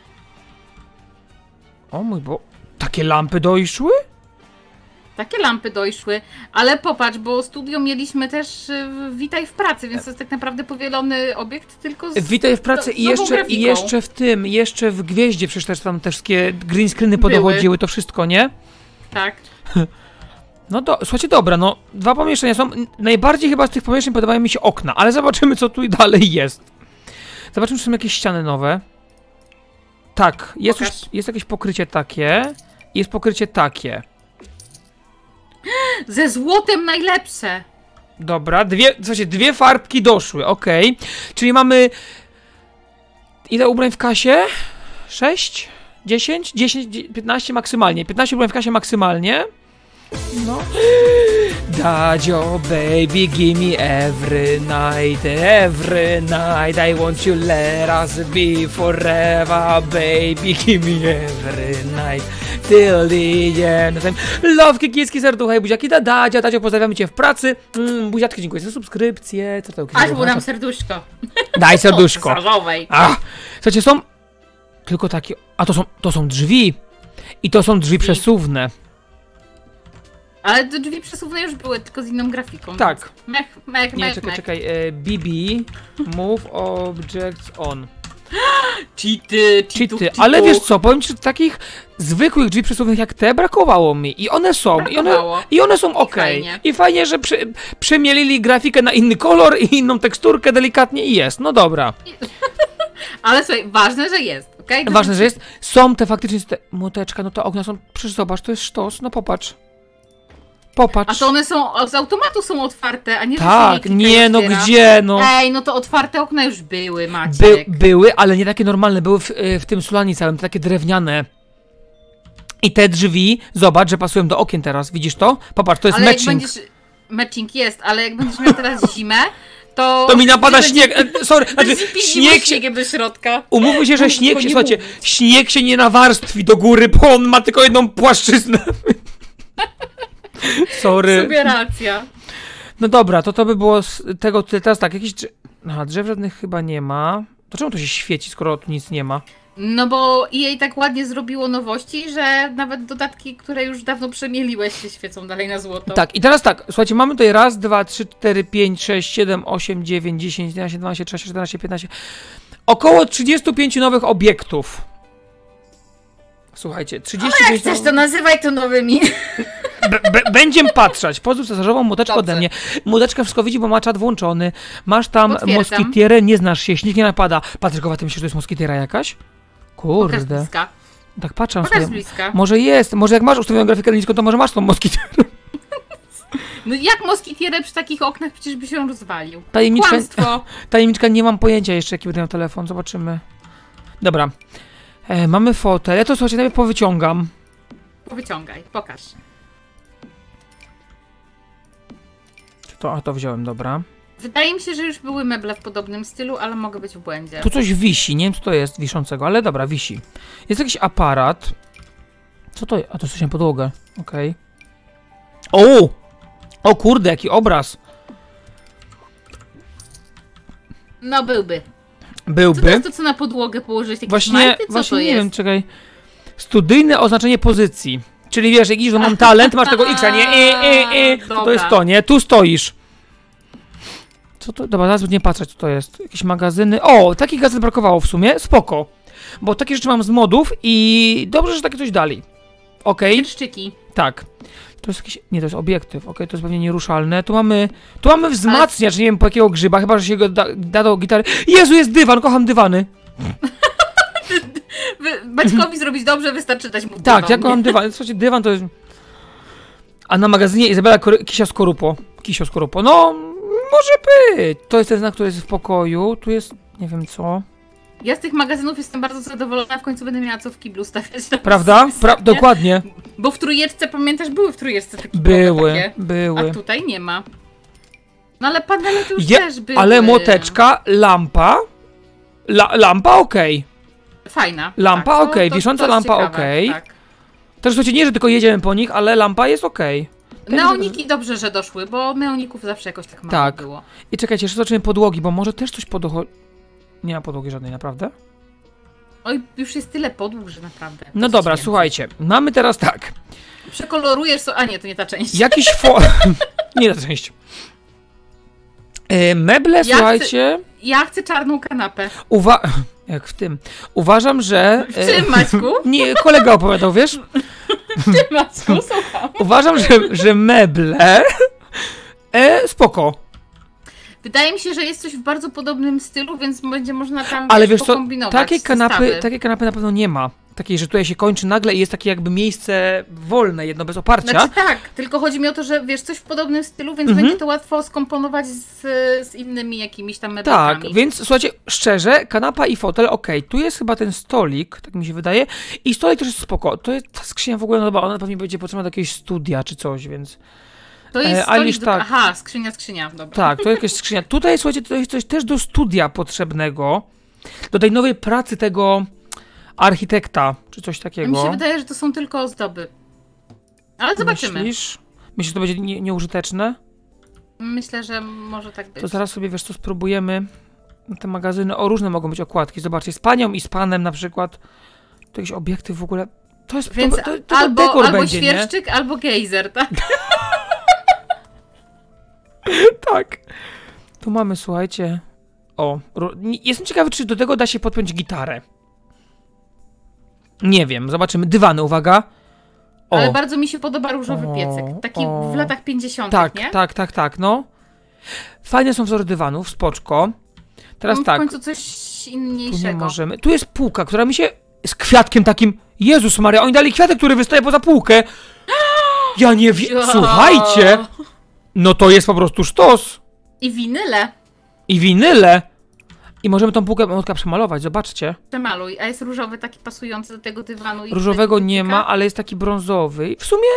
O mój bo... Takie lampy dojszły? Takie lampy dojszły, ale popatrz, bo studio mieliśmy też y, w Witaj w pracy, więc to jest tak naprawdę powielony obiekt, tylko z... Witaj w pracy z i nową jeszcze, i grafiką. jeszcze w tym, jeszcze w Gwieździe przecież też tam te wszystkie green screeny Były. podochodziły, to wszystko, nie? Tak. No do, słuchajcie, dobra, no dwa pomieszczenia są, najbardziej chyba z tych pomieszczeń podobają mi się okna, ale zobaczymy co tu i dalej jest. Zobaczymy, czy są jakieś ściany nowe. Tak, jest już, Pokaż. jest jakieś pokrycie takie, jest pokrycie takie. Ze złotem najlepsze. Dobra, dwie, słuchajcie, dwie farbki doszły, okej. Czyli mamy... Ile ubrań w kasie? sześć? dziesięć? dziesięć, piętnaście maksymalnie. piętnaście ubrań w kasie maksymalnie. No. Dadzio, baby, give me every night, every night I want you, let us be forever, baby, give me every night till the end of time. Love, kikieski, serducha i buziaki, da, Dadzio, Dadzio, pozdrawiamy cię w pracy. Mm, buziaczki, dziękuję za subskrypcję. Co to? Aż mu dam serduszko. Daj serduszko. O, z różowej. A, słuchajcie, są tylko takie, a to są, to są drzwi. I to są drzwi przesuwne. Ale te drzwi przesuwne już były, tylko z inną grafiką. Tak. Więc Mech, mech, Nie, mech, czekaj, mech. czekaj. E, B B, move objects on. Cheaty, Cheaty, ale wiesz co, powiem ci, że takich zwykłych drzwi przesuwnych jak te brakowało mi. I one są, i one, Brakowało. i one są ok. fajnie. I fajnie, że przy, przemielili grafikę na inny kolor i inną teksturkę delikatnie i jest. No dobra. Ale słuchaj, ważne, że jest, okej? To Ważne, znaczy- że jest. Są te faktycznie te młoteczka, no to okna są, przecież zobacz, to jest sztos, no popatrz. Popatrz. A to one są, z automatu są otwarte, a nie, że się Tak, klika i nie no otwiera. gdzie, no. Ej, no to otwarte okna już były, By, Maciek. były, ale nie takie normalne, były w, y, w tym Sulani całym, takie drewniane. I te drzwi, zobacz, że pasują do okien teraz, widzisz to? Popatrz, to jest ale jak matching. będziesz... Matching jest, ale jak będziesz miał teraz zimę, to... To mi napada będzie- śnieg, e, sorry, znaczy Będzie śnieg śnieg się, śniegiem do środka. umówmy się, że Mów, śnieg tylko się, nie słuchajcie, mówić. śnieg się nie nawarstwi do góry, bo on ma tylko jedną płaszczyznę. Sorry. Sobie racja. No dobra, to to by było z tego tyle. Teraz tak, jakieś drzew... Aha, drzew żadnych chyba nie ma. To czemu to się świeci, skoro tu nic nie ma? No bo jej tak ładnie zrobiło nowości, że nawet dodatki, które już dawno przemieliłeś, się świecą dalej na złoto. Tak, i teraz tak, słuchajcie, mamy tutaj raz, dwa, trzy, cztery, pięć, sześć, siedem, osiem, dziewięć, dziesięć, jedenaście, dwanaście, trzynaście, czternaście, piętnaście. Około trzydziestu pięciu nowych obiektów. Słuchajcie, Jak trzydzieści pięć... chcesz, to nazywaj to nowymi. B- b- będziemy patrzeć. Pozdrów cesarzową, młoteczkę Dobrze. ode mnie. Młoteczkę wszystko widzi, bo ma czat włączony. Masz tam Potwierdzam. moskitierę, nie znasz się, śnieg nie napada. Patrykowa, ty myślisz, że to jest moskitiera jakaś? Pokaż z Kurde. bliska. Tak patrzę Pokaż z sobie. bliska. Może jest, może jak masz ustawioną grafikę niską, to może masz tą moskitierę. No jak moskitierę przy takich oknach przecież by się rozwalił. Tajemniczka, Kłamstwo. tajemniczka, nie mam pojęcia jeszcze, jaki będę miał telefon, zobaczymy. Dobra. E, mamy fotel, ja to słuchajcie, najpierw powyciągam. Wyciągaj, pokaż. To, a to wziąłem, dobra. Wydaje mi się, że już były meble w podobnym stylu, ale mogę być w błędzie. Tu coś wisi, nie wiem co to jest wiszącego, ale dobra, wisi. Jest jakiś aparat. Co to jest? A to coś na podłogę, okej. O! O kurde, jaki obraz. No byłby. Co to Byłby. jest to, co na podłogę położyłeś? Jakieś Właśnie, majty? Co właśnie to nie jest? wiem, czekaj. Studyjne oznaczenie pozycji. Czyli wiesz, jak idziesz, że mam talent, masz tego X, nie? E, e, e. To, to Dobra. jest to, nie? Tu stoisz. Co to? Dobra, zaraz nie patrzeć, co to jest. Jakieś magazyny. O, takich gazet brakowało w sumie. Spoko. Bo takie rzeczy mam z modów i dobrze, że takie coś dali. Okej, Pierszczyki. tak. To jest jakiś... Nie, to jest obiektyw. Okej, to jest pewnie nieruszalne. Tu mamy... Tu mamy wzmacniacz, nie wiem po jakiego grzyba, chyba, że się go da, da do gitary. Jezu, jest dywan, kocham dywany. Wy, Baćkowi zrobić dobrze, wystarczy dać mu Tak, dywan, ja nie? kocham dywan. Słuchajcie, dywan to jest... A na magazynie Izabela Kory... Kisia Skorupo. Kisio Skorupo. No, może być. To jest ten znak, który jest w pokoju. Tu jest... Nie wiem co. Ja z tych magazynów jestem bardzo zadowolona, w końcu będę miała co w kiblu stawiać. na Prawda? wysep, Pra... nie? Dokładnie. Bo w trójeczce, pamiętasz, były w trójeczce takie Były, takie, były. a tutaj nie ma. No ale panele to już Je... też były. Ale młoteczka, lampa... La... Lampa okej. Fajna. Lampa tak, to- okej, to- wisząca to jest lampa ciekawe, okej. Tak. Też słuchajcie, nie, że tylko jedziemy po nich, ale lampa jest okej. Ten- Neoniki dobrze, że doszły, bo neoników zawsze jakoś tak mało Tak. było. I czekajcie, jeszcze zobaczymy podłogi, bo może też coś podchodzi... Nie ma podłogi żadnej, naprawdę? Oj, już jest tyle podłóg, że naprawdę. No Coś dobra, więcej. słuchajcie, mamy teraz tak. Przekolorujesz so... A nie, to nie ta część. Jakiś fo... nie ta część. E, meble, chcę- słuchajcie... Ja chcę czarną kanapę. Uwa... Jak w tym. Uważam, że... W czym, Maćku? Nie, kolega opowiadał, wiesz? W czym, Maćku? Słucham. Uważam, że, że meble... E, spoko. Wydaje mi się, że jest coś w bardzo podobnym stylu, więc będzie można tam Ale wiesz, wiesz co, pokombinować takiej kanapy, zestawy. takiej kanapy na pewno nie ma. Takiej, że tutaj się kończy nagle i jest takie jakby miejsce wolne, jedno bez oparcia. Znaczy tak, tylko chodzi mi o to, że wiesz, coś w podobnym stylu, więc Mhm. będzie to łatwo skomponować z, z innymi jakimiś tam Tak, meblami. więc słuchajcie, szczerze, kanapa i fotel, okej, tu jest chyba ten stolik, tak mi się wydaje, i stolik też jest spoko. To jest ta skrzynia w ogóle, no dobra, ona pewnie będzie potrzebna do jakiegoś studia czy coś, więc... To jest e, stolik Alisz, do... tak. Aha, skrzynia, skrzynia, dobra. Tak, to jakaś skrzynia. Tutaj, słuchajcie, to jest coś też do studia potrzebnego, do tej nowej pracy tego architekta, czy coś takiego. Mi się wydaje, że to są tylko ozdoby. Ale zobaczymy. Myślisz? Myślisz, że to będzie nie, nieużyteczne? Myślę, że może tak być. To zaraz sobie, wiesz co, spróbujemy. Te magazyny, o, różne mogą być okładki. Zobaczcie, z panią i z panem na przykład. To jakiś obiektyw w ogóle. To jest Więc to, to, to albo, dekor albo będzie, nie? świerszczyk, albo gejzer, tak? Tak. Tu mamy, słuchajcie. O, ro- nie- jestem ciekawy, czy do tego da się podpiąć gitarę. Nie wiem, zobaczymy. Dywany, uwaga. O, Ale bardzo mi się podoba różowy O, piecyk. Taki o. w latach pięćdziesiątych, tak, nie? tak, tak, tak, no. Fajne są wzory dywanów, spoczko. Teraz Mam w tak, końcu coś tu nie inniejszego. możemy. Tu jest półka, która mi się z kwiatkiem takim. Jezus Maria, oni dali kwiatek, który wystaje poza półkę. Ja nie wiem. Ja. Słuchajcie, no to jest po prostu sztos. I winyle. I winyle. I możemy tą półkę Motka przemalować, zobaczcie. Przemaluj. A jest różowy taki pasujący do tego dywanu. I do Różowego tego nie piecyka? ma, ale jest taki brązowy. I w sumie...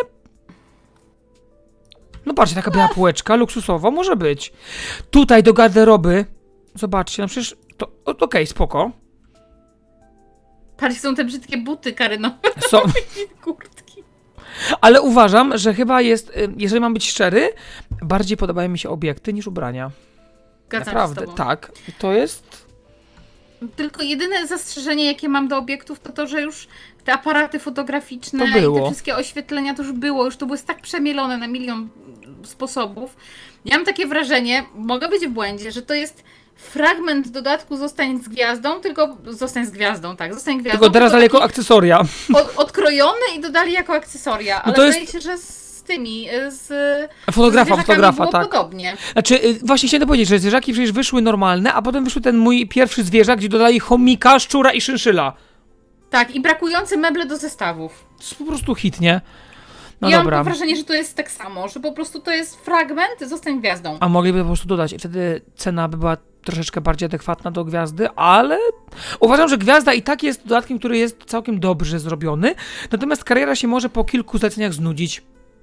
No patrzcie, taka biała półeczka, luksusowo, może być. Tutaj do garderoby. Zobaczcie, no przecież... To o- okej, spoko. Patrz, są te brzydkie buty karynowe. Są... Kurtki. Ale uważam, że chyba jest, y, jeżeli mam być szczery, bardziej podobają mi się obiekty niż ubrania. Zgadzam Naprawdę, się z tobą. tak. To jest... Tylko jedyne zastrzeżenie, jakie mam do obiektów, to to, że już te aparaty fotograficzne To było. i te wszystkie oświetlenia to już było. Już to było tak przemielone na milion sposobów. Ja mam takie wrażenie, mogę być w błędzie, że to jest fragment dodatku zostań z gwiazdą, tylko zostań z gwiazdą, tak, zostań gwiazdą. Tylko teraz dali jako taki akcesoria. Od, odkrojony i dodali jako akcesoria, No ale to jest- wydaje się, że z tymi, z Fotografa, z fotografa, było tak. podobnie. Znaczy, y, właśnie chciałem to powiedzieć, że zwierzaki przecież wyszły normalne, a potem wyszły ten mój pierwszy zwierzak, gdzie dodali chomika, szczura i szyszyla. Tak, i brakujące meble do zestawów. To jest po prostu hit, nie? No ja dobra. mam wrażenie, że to jest tak samo, że po prostu to jest fragment, zostań gwiazdą. A mogliby po prostu dodać i wtedy cena by była troszeczkę bardziej adekwatna do gwiazdy, ale uważam, że gwiazda i tak jest dodatkiem, który jest całkiem dobrze zrobiony, natomiast kariera się może po kilku zleceniach znudzić.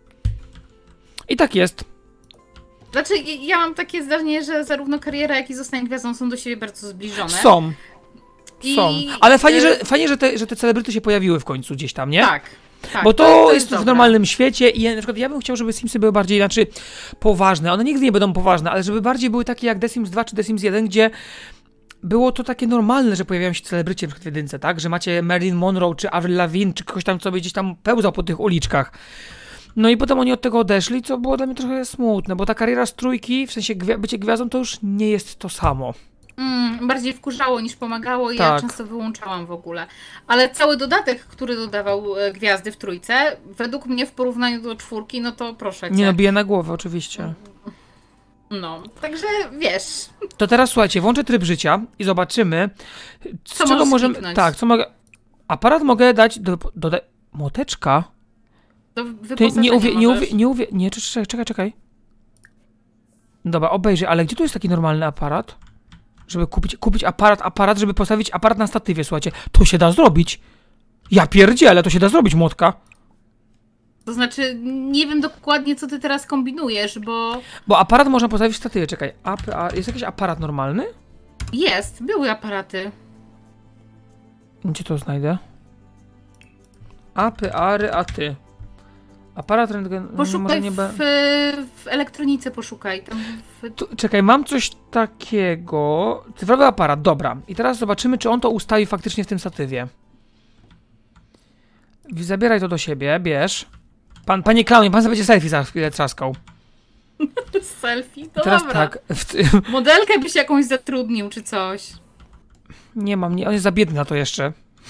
I tak jest. Znaczy, ja mam takie zdanie, że zarówno kariera, jak i zostań gwiazdą są do siebie bardzo zbliżone. Są. I, Są. Ale fajnie, y, że, fajnie że, te, że te celebryty się pojawiły w końcu gdzieś tam, nie? Tak. Tak, Bo to, to jest w dobre. normalnym świecie i ja, na przykład ja bym chciał, żeby Simsy były bardziej, znaczy poważne. One nigdy nie będą poważne, ale żeby bardziej były takie jak The Sims dwa czy The Sims jeden, gdzie było to takie normalne, że pojawiają się celebryci na przykład w jedynce, tak? Że macie Marilyn Monroe, czy Avril Lavigne, czy kogoś tam, co by gdzieś tam pełzał po tych uliczkach. No i potem oni od tego odeszli, co było dla mnie trochę smutne, bo ta kariera z trójki, w sensie gwia- bycie gwiazdą, to już nie jest to samo. Mm, bardziej wkurzało niż pomagało i ja Tak. często wyłączałam w ogóle. Ale cały dodatek, który dodawał e, gwiazdy w trójce, według mnie w porównaniu do czwórki, no to proszę cię. Nie no, bije na głowę oczywiście. No, także wiesz. To teraz słuchajcie, włączę tryb życia i zobaczymy, z Co czego możesz możemy... kliknąć? Tak, co mogę... Aparat mogę dać do... do, do młoteczka? Do Ty wyposażenia nie uwie... Nie, możesz. uwie, nie uwie... Nie, czekaj, czekaj, czekaj. Dobra, obejrzyj, ale gdzie tu jest taki normalny aparat? Żeby kupić, kupić aparat, aparat, żeby postawić aparat na statywie, słuchajcie. To się da zrobić. Ja pierdzielę, to się da zrobić, młotka. To znaczy, nie wiem dokładnie, co ty teraz kombinujesz, bo Bo aparat można postawić w statywie, czekaj. A, a, jest jakiś aparat normalny? jest, były aparaty. Gdzie to znajdę? Apy, ary, a ty. Aparat rentgen... może Poszukaj nie w, be... w elektronice, poszukaj. Tam w... Tu, czekaj, mam coś takiego. Cyfrowy aparat, dobra. I teraz zobaczymy, czy on to ustawi faktycznie w tym statywie. Zabieraj to do siebie, bierz. Pan, panie klaunie, pan sobie będzie selfie za chwilę trzaskał. Selfie, to Teraz dobra. tak. W, Modelkę byś jakąś zatrudnił, czy coś. nie mam, nie, on jest za biedny na to jeszcze.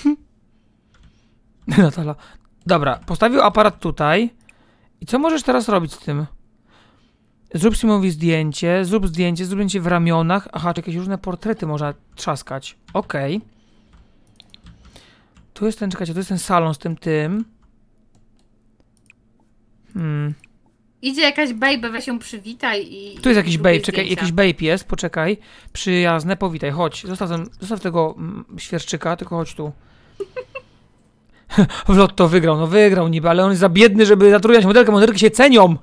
Natala. Dobra, postawił aparat tutaj. I co możesz teraz robić z tym? Zrób Simowi zdjęcie, zrób zdjęcie, zrób zdjęcie w ramionach. Aha, czy jakieś różne portrety można trzaskać. Okej. Okay. Tu jest ten, czekajcie, tu jest ten salon z tym tym. Hmm. Idzie jakaś baby, weź ją przywitaj i... Tu jest jakiś i babe, lubię czekaj, zdjęcia. jakiś babe jest, poczekaj. Przyjazne, powitaj, chodź. Zostaw, ten, zostaw tego mm, świerszczyka, tylko chodź tu. W lotto wygrał, no wygrał niby, ale on jest za biedny, żeby zatrudniać modelkę. Modelki się cenią.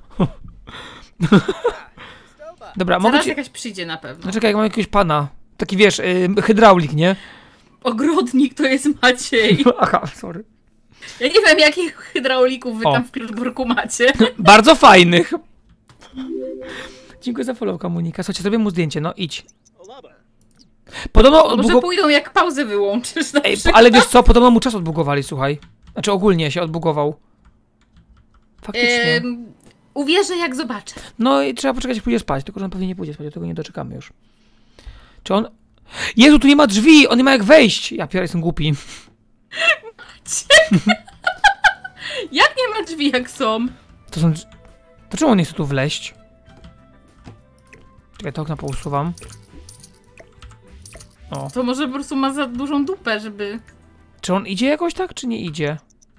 Dobra, mogę Zaraz ci... jakaś przyjdzie na pewno. No czekaj, jak mam jakiegoś pana. Taki wiesz, yy, hydraulik, nie? Ogrodnik to jest Maciej. Aha, sorry. Ja nie wiem, jakich hydraulików wy O. tam w Kluczburku macie. Bardzo fajnych. Dziękuję za followka, Monika. Słuchajcie, zrobię mu zdjęcie, no idź. Podobno Może odbugo... pójdą, jak pauzę wyłączysz na Ej, przykład. ale wiesz co, podobno mu czas odbugowali, słuchaj. Znaczy ogólnie się odbugował. Faktycznie. Ym, uwierzę, jak zobaczę. No i trzeba poczekać, aż pójdzie spać, tylko że on pewnie nie pójdzie spać, do tego nie doczekamy już. Czy on... Jezu, tu nie ma drzwi, on nie ma jak wejść. Ja pierdolę, jestem głupi. Jak nie ma drzwi, jak są? To są... drz- To czemu on nie chce tu wleźć? Czekaj, to okno pousuwam. O. To może po prostu ma za dużą dupę, żeby... Czy on idzie jakoś tak, czy nie idzie?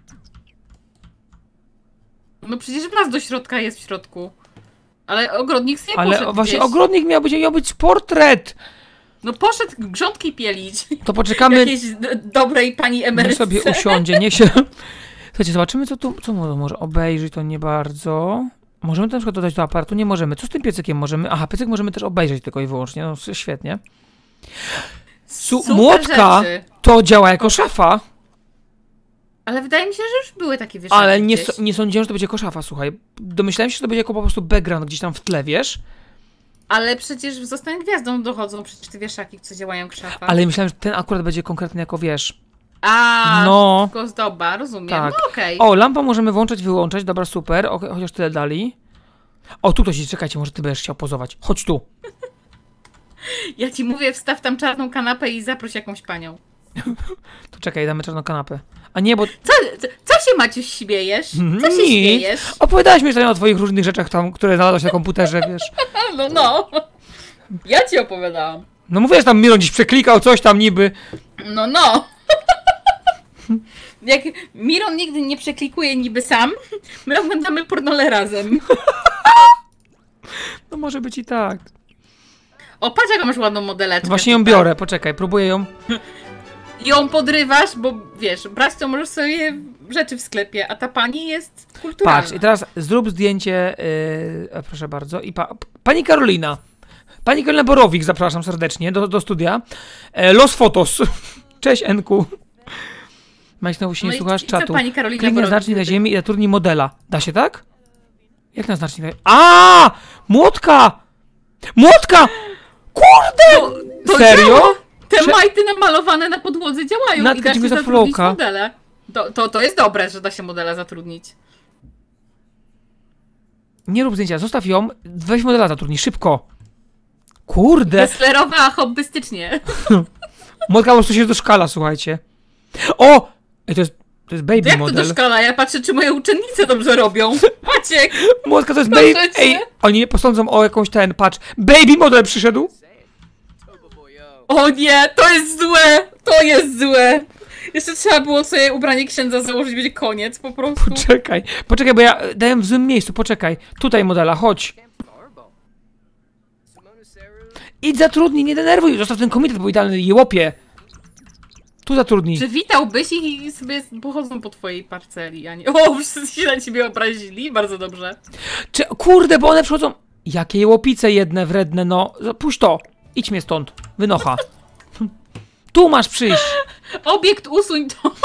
No przecież wlazł do środka, jest w środku. Ale ogrodnik nie Ale poszedł o, właśnie gdzieś. ogrodnik miał być, miał być portret! No poszedł grządki pielić. To poczekamy, Jakiejś d- dobrej pani niech emerytce. sobie usiądzie, niech się... Słuchajcie, zobaczymy co tu, co mo- może obejrzeć, to nie bardzo... Możemy to na przykład dodać do aparatu? Nie możemy. Co z tym piecykiem możemy? Aha, piecyk możemy też obejrzeć tylko i wyłącznie, no s- świetnie. Su Super młotka rzeczy. to działa jako szafa, Ale wydaje mi się, że już były takie wieszaki ale nie, gdzieś. so, nie sądziłem, że to będzie jako szafa, słuchaj. Domyślałem się, że to będzie jako po prostu background gdzieś tam w tle, wiesz? Ale przecież w Zostań Gwiazdą dochodzą przecież te wieszaki, co działają jak szafa. Ale myślałem, że ten akurat będzie konkretny jako, wiesz... A, No. tylko zdoba, rozumiem. Tak. No okej. O, lampa możemy włączać, wyłączać, dobra, super, o, chociaż tyle dali. O, tu ktoś jest, czekajcie, może ty będziesz chciał pozować. Chodź tu. Ja ci mówię, wstaw tam czarną kanapę i zaproś jakąś panią. To czekaj, damy czarną kanapę. A nie, bo... Co, co, co się, Maciuś, śmiejesz? Co się Nic. śmiejesz? Opowiadałaś mi ostatnio o twoich różnych rzeczach tam, które znalazłaś na komputerze, wiesz. No, no. Ja ci opowiadałam. No mówię, że tam Miron gdzieś przeklikał coś tam niby. No, no. Jak Miron nigdy nie przeklikuje niby sam, my oglądamy pornole razem. No może być i tak. O, patrz jaką masz ładną modeleczkę. Właśnie ją tutaj. biorę, poczekaj, próbuję ją. Ją podrywasz, bo wiesz, brać to możesz sobie rzeczy w sklepie, a ta pani jest kulturalna. Patrz, i teraz zrób zdjęcie, yy, proszę bardzo. I pa, pani Karolina. Pani Karolina Borowik, zapraszam serdecznie do, do studia. E, Los Fotos. Cześć, Enku. Majś znowu się nie No i- słuchasz i co czatu. pani Karolina Kliknij Borowik znacznik na wtedy? ziemi i zatrudnij modela. Da się tak? Jak na znacznik na A! Młotka! Młotka! Kurde! To, to Serio? działa. Te Prze- majty namalowane na podłodze działają Natka, i da się dziękuję za zatrudnić followka. modele. To, to, to jest dobre, że da się modela zatrudnić. Nie rób zdjęcia, zostaw ją. Weź modela zatrudnij, szybko. Kurde! Deslerowała hobbystycznie. Młotka po prostu się doszkala, słuchajcie. O! Ej, to jest, to jest baby To jak to model. do szkola? Ja patrzę, czy moje uczennice dobrze robią. Maciek! Młotka to jest Proszę baby... cię. Ej, oni posądzą o jakąś ten, patrz. Baby model przyszedł. O nie, to jest złe! To jest złe! Jeszcze trzeba było sobie ubranie księdza założyć, będzie koniec po prostu. Poczekaj, poczekaj, bo ja dałem w złym miejscu, poczekaj. Tutaj modela, chodź. Idź zatrudnij, nie denerwuj, zostaw ten komitet, bo idealny jełopie. Tu zatrudnij. Przywitałbyś ich i sobie pochodzą po twojej parceli, a nie... O, wszyscy się na ciebie obrazili, bardzo dobrze. Czy, kurde, bo one przychodzą... Jakie jełopice jedne wredne, no. Puść to. Idź mnie stąd. Wynocha. Tu masz przyjść. Obiekt, usuń to.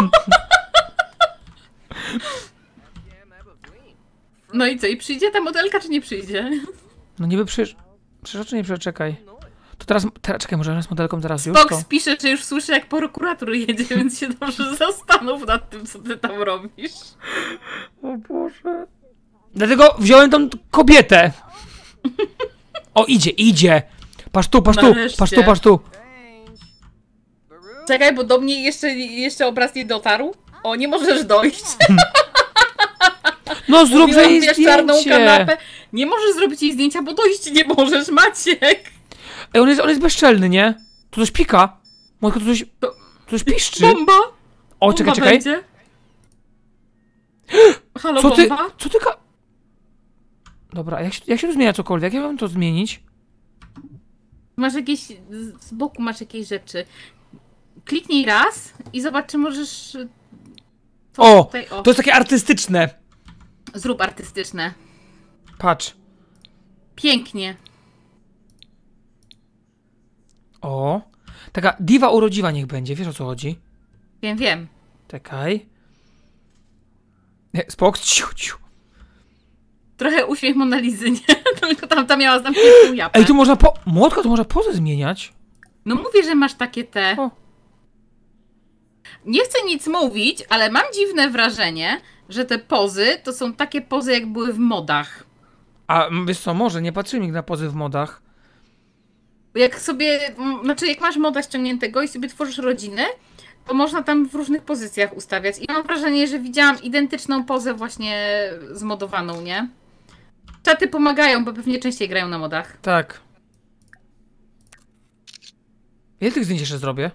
No i co, i przyjdzie ta modelka, czy nie przyjdzie? No niby przysz... Przyszedł czy nie przyszedł? Czekaj. To teraz... teraz czekaj, może ona jest modelką teraz już? Fox To... pisze, że już słyszy, jak prokurator jedzie, więc się dobrze zastanów nad tym, co ty tam robisz. O Boże. Dlatego wziąłem tą kobietę. O, idzie, idzie. Patrz tu, patrz tu, Nareszcie. patrz tu, patrz tu. Czekaj, bo do mnie jeszcze, jeszcze obraz nie dotarł. O, nie możesz dojść. No zrób, że Mówiłam, jej bierz czarną zdjęcie. kanapę. Nie możesz zrobić jej zdjęcia, bo dojść nie możesz, Maciek. Ej, on jest, on jest bezczelny, nie? Tu coś pika. Może tu coś... To- Tu coś piszczy. Bomba! O, Bomba czekaj, czekaj. będzie. Halo, Co ty... bomba? Co ty ka... Dobra, a jak się, jak się tu zmienia cokolwiek? Jak ja mam to zmienić? Masz jakieś... z- Z boku masz jakieś rzeczy. Kliknij raz i zobacz, czy możesz... To O! tutaj, o. To jest takie artystyczne. Zrób artystyczne. Patrz. Pięknie. O. Taka diwa urodziwa niech będzie, wiesz o co chodzi? Wiem, wiem. Czekaj. Nie, spok, ciu, ciu. Trochę uśmiech Monalizy, nie? Tylko tam ta miała zamkniętą japę. Ej, tu można po... Młotka, tu można pozę zmieniać. No mówię, że masz takie te... O. Nie chcę nic mówić, ale mam dziwne wrażenie, że te pozy to są takie pozy, jak były w modach. A m, wiesz co, może, nie patrzymy na pozy w modach. Jak sobie, m, znaczy jak masz moda ściągniętego i sobie tworzysz rodzinę, to można tam w różnych pozycjach ustawiać. I mam wrażenie, że widziałam identyczną pozę właśnie zmodowaną, nie? Czaty pomagają, bo pewnie częściej grają na modach. Tak. Ile tych zdjęć jeszcze zrobię?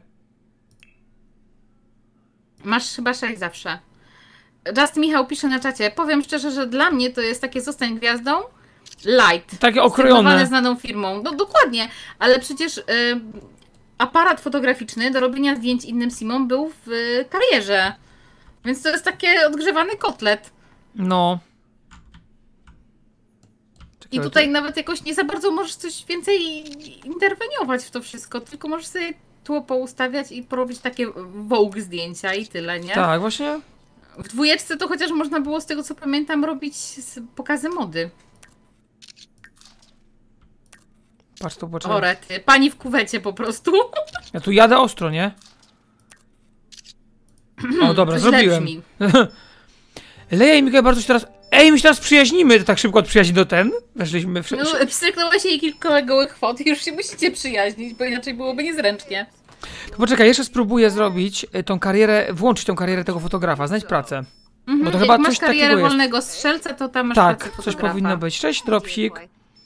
Masz chyba sześć zawsze. Just Michał pisze na czacie. Powiem szczerze, że dla mnie to jest takie zostań gwiazdą light. Takie okrojone. Sygnowane znaną firmą. No dokładnie, ale przecież y, aparat fotograficzny do robienia zdjęć innym simom był w y, karierze. Więc to jest takie odgrzewany kotlet. No. I tutaj nawet jakoś nie za bardzo możesz coś więcej interweniować w to wszystko, tylko możesz sobie tło poustawiać i porobić takie Vogue zdjęcia i tyle, nie? Tak, właśnie. W dwójeczce to chociaż można było, z tego co pamiętam, robić pokazy mody. Patrz tu, poczekaj. O rety, pani w kuwecie po prostu. Ja tu jadę ostro, nie? O, dobra, To źle zrobiłem. brzmi. Leja i Mikołaj bardzo się teraz... Ej, my się teraz przyjaźnimy, to tak szybko od przyjaźni do ten. Weszliśmy w... No, pstryknąłeś jej kilka gołych fot i już się musicie przyjaźnić, bo inaczej byłoby niezręcznie. To poczekaj, jeszcze spróbuję zrobić y, tą karierę, włączyć tą karierę tego fotografa, znajdź pracę. Mhm, Bo to jak chyba masz coś karierę takiego jest. wolnego strzelca, to tam masz Tak, pracę coś fotografa. powinno być. Cześć, dropsik.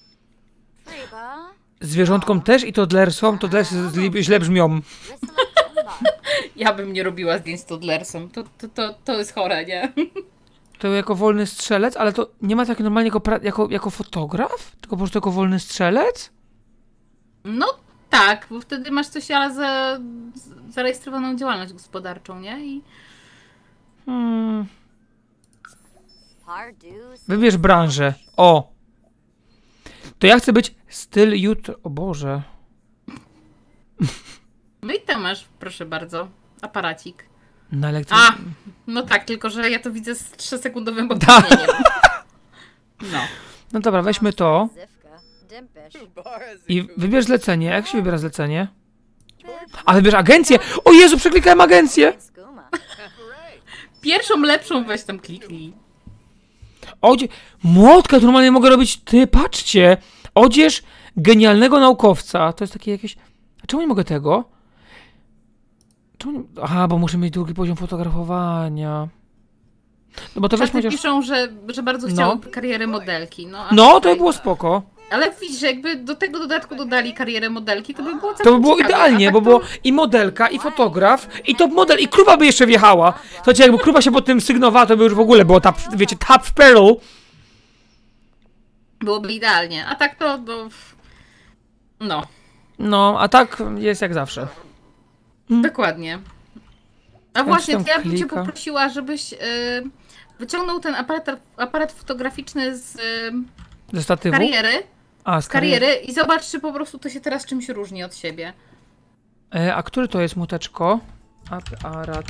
Zwierzątkom też i toddlersom, toddlersy źle- źle brzmią. Ja bym nie robiła zdjęć z toddlersom. To, to, to, to jest chore, nie? To jako wolny strzelec, ale to nie ma tak normalnie jako, pra- jako, jako fotograf? Tylko po prostu jako wolny strzelec? No tak, bo wtedy masz coś, ale za, zarejestrowaną działalność gospodarczą, nie? I Hmm. Wybierz branżę. O! To ja chcę być styl jutro... O Boże. no i tam masz, proszę bardzo, aparacik. Na lekcji... A, no tak, tylko że ja to widzę z trzysekundowym opóźnieniem. No. No dobra, weźmy to. I wybierz zlecenie. Jak się wybiera zlecenie? A, wybierz agencję! O Jezu, przeklikałem agencję! Pierwszą lepszą weź tam kliknij. Odzie... Młotka, tu normalnie mogę robić... Ty, patrzcie! Odzież genialnego naukowca. To jest takie jakieś... A czemu nie mogę tego? Czemu nie... Aha, bo muszę mieć drugi poziom fotografowania. No bo to weźmy Czasy chociaż... piszą, że, że bardzo No. chciały karierę modelki. No, a No, to tutaj- by było spoko. Ale widzisz, że jakby do tego dodatku dodali karierę modelki, to by było całkiem To by było ciekawe, idealnie, a bo tak było i modelka, i fotograf, i top model, i Krupa by jeszcze wjechała. Słuchajcie, jakby Krupa się pod tym sygnowała, to by już w ogóle było, tap, wiecie, tap w perl. To byłoby idealnie. A tak to... to... No, No, a tak jest jak zawsze. dokładnie. A właśnie, tam to ja bym cię klika. poprosiła, żebyś yy, wyciągnął ten aparat, aparat fotograficzny z yy, Ze statywu? kariery, A, z kariery i zobacz, czy po prostu to się teraz czymś różni od siebie. E, a który to jest muteczko? Aparat.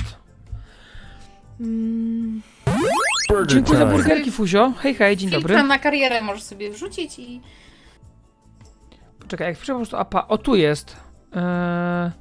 Mm. Dziękuję za burgerki, Fuzio. Hej, hej, dzień Filtra dobry. na karierę możesz sobie wrzucić i... Poczekaj, jak wpiszę po prostu apa... O, tu jest. E...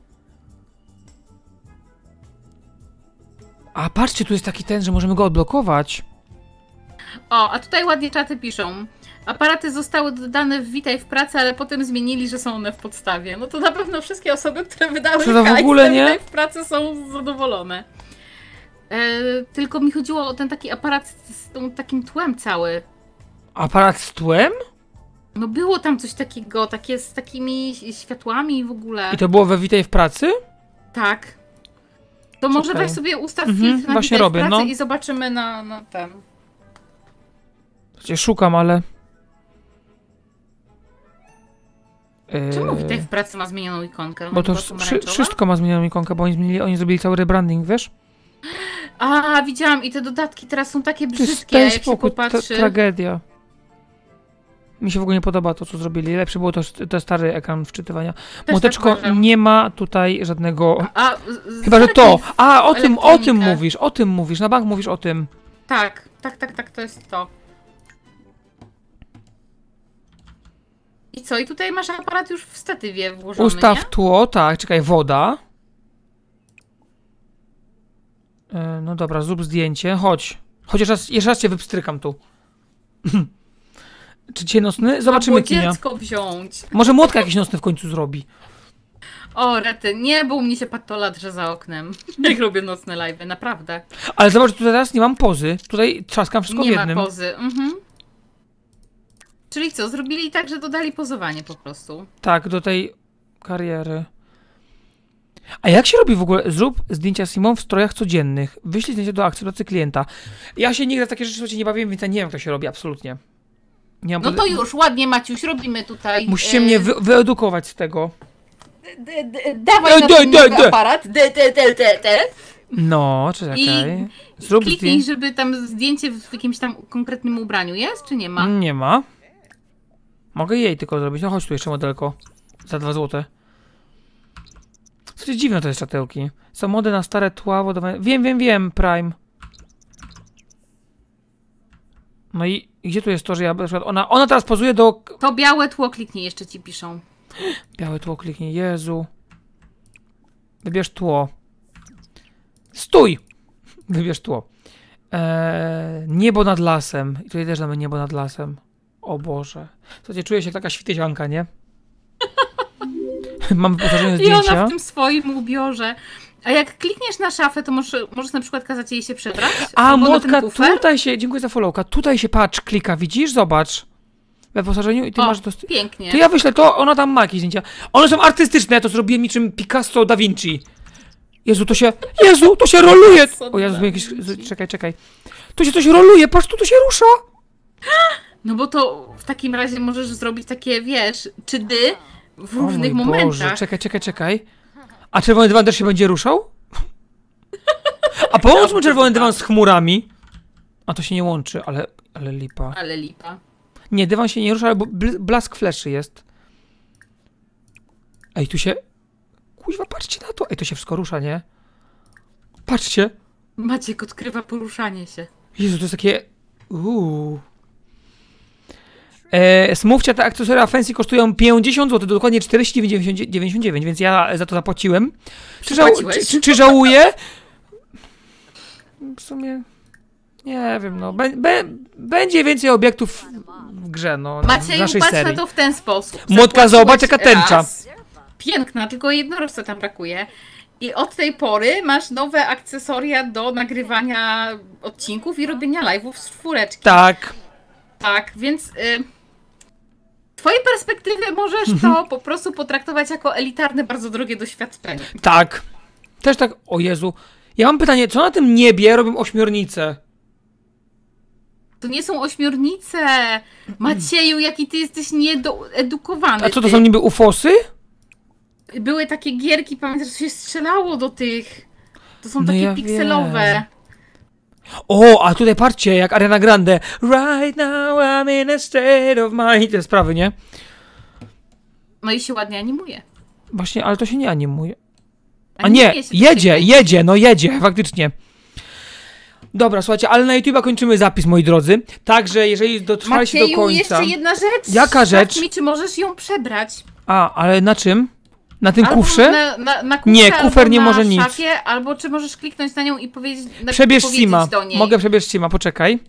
A, patrzcie, tu jest taki ten, że możemy go odblokować. O, a tutaj ładnie czaty piszą. Aparaty zostały dodane w Witaj w pracy, ale potem zmienili, że są one w podstawie. No to na pewno wszystkie osoby, które wydały Co to w hajs ogóle, na nie? Witaj w pracy są zadowolone. E, tylko mi chodziło o ten taki aparat z, z tą takim tłem cały. Aparat z tłem? No było tam coś takiego, takie z takimi światłami w ogóle. I to było we Witaj w pracy? Tak. To może Czekaj. weź sobie ustaw Mhm, filtr na właśnie Witaj robię, w pracy no. i zobaczymy na, na ten. Cię szukam, ale... Czemu Eee, Witaj w pracy ma zmienioną ikonkę? Ona Bo to była wszy- pomarańczowa? wszystko ma zmienioną ikonkę, bo oni, zmienili, oni zrobili cały rebranding, wiesz? A, widziałam i te dodatki teraz są takie To jest brzydkie, ten jak się spokój, tra popatrzy. tragedia. Mi się w ogóle nie podoba to, co zrobili. Lepszy był to, to stary ekran wczytywania. Też Młoteczko, tak uważam. nie ma tutaj żadnego... A, z- Chyba, że z- to! A, o tym, o tym elektronikę. mówisz, o tym mówisz, na bank mówisz o tym. Tak, tak, tak, tak, to jest to. I co? I tutaj masz aparat już w statywie włożony, Ustaw nie? tło, tak, czekaj, woda. E, no dobra, zrób zdjęcie, chodź. Chodź, jeszcze raz, jeszcze raz cię wypstrykam tu. Czy dzisiaj nocny? Zobaczymy, Albo Kinia. dziecko wziąć. Może Młotka jakiś nocny w końcu zrobi. O, rety, nie, bo u mnie się patola drze za oknem. Jak robię nocne live'y, naprawdę. Ale zobacz, tu teraz nie mam pozy. Tutaj trzaskam wszystko Nie w ma jednym. pozy. Mhm. Czyli co, zrobili tak, że dodali pozowanie po prostu. Tak, do tej kariery. A jak się robi w ogóle? Zrób zdjęcia Simon w strojach codziennych. Wyślij zdjęcie do akceptacji klienta. Ja się nigdy w takie rzeczy słuchajcie, nie bawiłem, więc ja nie wiem, jak to się robi, absolutnie. Nie mam No pode- to już, ładnie Maciuś, robimy tutaj... Musicie e, mnie wy wyedukować z tego. d- d- Dawaj E, na de- ten de- nowy de. aparat. De, de, de, de, de. No, czekaj. Zrób Kliknij, zdjęcie. żeby tam zdjęcie w jakimś tam konkretnym ubraniu jest, czy nie ma? Nie ma. Mogę jej tylko zrobić. No chodź tu jeszcze, modelko. Za dwa złote. Co dziwne to jest czatełki. Są mody na stare tła, wodowe. Wiem, wiem, wiem, Prime. No i, i gdzie tu jest to, że ja na przykład ona, ona teraz pozuje do... To białe tło kliknij, jeszcze ci piszą. Białe tło kliknij, Jezu. Wybierz tło. Stój! Wybierz tło. Eee, niebo nad lasem. I tutaj też damy niebo nad lasem. O Boże. Słuchajcie, czuję się jak taka świtezianka, nie? Mamy wyposażenie I zdjęcia. ona w tym swoim ubiorze. A jak klikniesz na szafę, to możesz, możesz na przykład kazać jej się przebrać? A, Albo na Młotka, ten kufer? tutaj się, dziękuję za followka, tutaj się patrz, klika, widzisz? Zobacz. We wyposażeniu i ty O, masz... Dost... pięknie. To ja wyślę to, ona tam ma jakieś zdjęcia. One są artystyczne, ja to zrobiłem niczym Picasso da Vinci. Jezu, to się... Jezu, to się roluje! O Jezu, jakieś... Czekaj, czekaj. Tu się coś roluje, patrz, tu to się rusza! No bo to w takim razie możesz zrobić takie, wiesz, czydy w O różnych mój momentach. Boże, czekaj, czekaj, czekaj. A czerwony dywan też się będzie ruszał? A połączmy czerwony dywan z chmurami. A to się nie łączy, ale, ale lipa. Ale lipa. Nie, dywan się nie rusza, bo bl blask fleszy jest. Ej, tu się... Kuźwa, patrzcie na to. Ej, to się wszystko rusza, nie? Patrzcie. Maciek odkrywa poruszanie się. Jezu, to jest takie... Uuu. E, smówcia, te akcesoria fancy kosztują pięćdziesiąt złotych, to dokładnie czterdzieści dziewięćdziesiąt dziewięć, więc ja za to zapłaciłem. Czy, żał czy, czy, czy żałuję? W sumie... Nie wiem, no. Bę bę będzie więcej obiektów w grze, no. Na, w Macieju, naszej patrz serii. na to w ten sposób. Młotka, zobacz, jaka Zapłaciłeś tęcza. raz. Piękna, tylko jednorożca tam brakuje. I od tej pory masz nowe akcesoria do nagrywania odcinków i robienia live'ów z czwóreczki. Tak. Tak, więc y, z twojej perspektywy możesz to po prostu potraktować jako elitarne, bardzo drogie doświadczenie. Tak. Też tak, o Jezu. Ja mam pytanie, co na tym niebie robią ośmiornice? To nie są ośmiornice! Macieju, jaki ty jesteś niedoedukowany. A co to ty. są niby ufosy? Były takie gierki, pamiętasz, że się strzelało do tych. To są No takie ja pikselowe. wiem. O, a tutaj patrzcie, jak Ariana Grande. Right now I'm in a state of mind. Te sprawy, nie? No i się ładnie animuje. Właśnie, ale to się nie animuje. A Animuje nie, się jedzie, pięknie. jedzie, no jedzie, faktycznie. Dobra, słuchajcie, ale na YouTube'a kończymy zapis, moi drodzy. Także jeżeli dotrwaliście do Macieju, końca... jeszcze jedna rzecz. Jaka rzecz? Sprawdź mi, czy możesz ją przebrać. A, ale na czym? Na tym Albo kufrze? Na, na, na kufrze, Nie, kufer albo nie na może nic. szafie, albo czy możesz kliknąć na nią i powiedzieć, na, Przebierz powiedzieć Sima. do niej. Mogę przebierz Sima, poczekaj.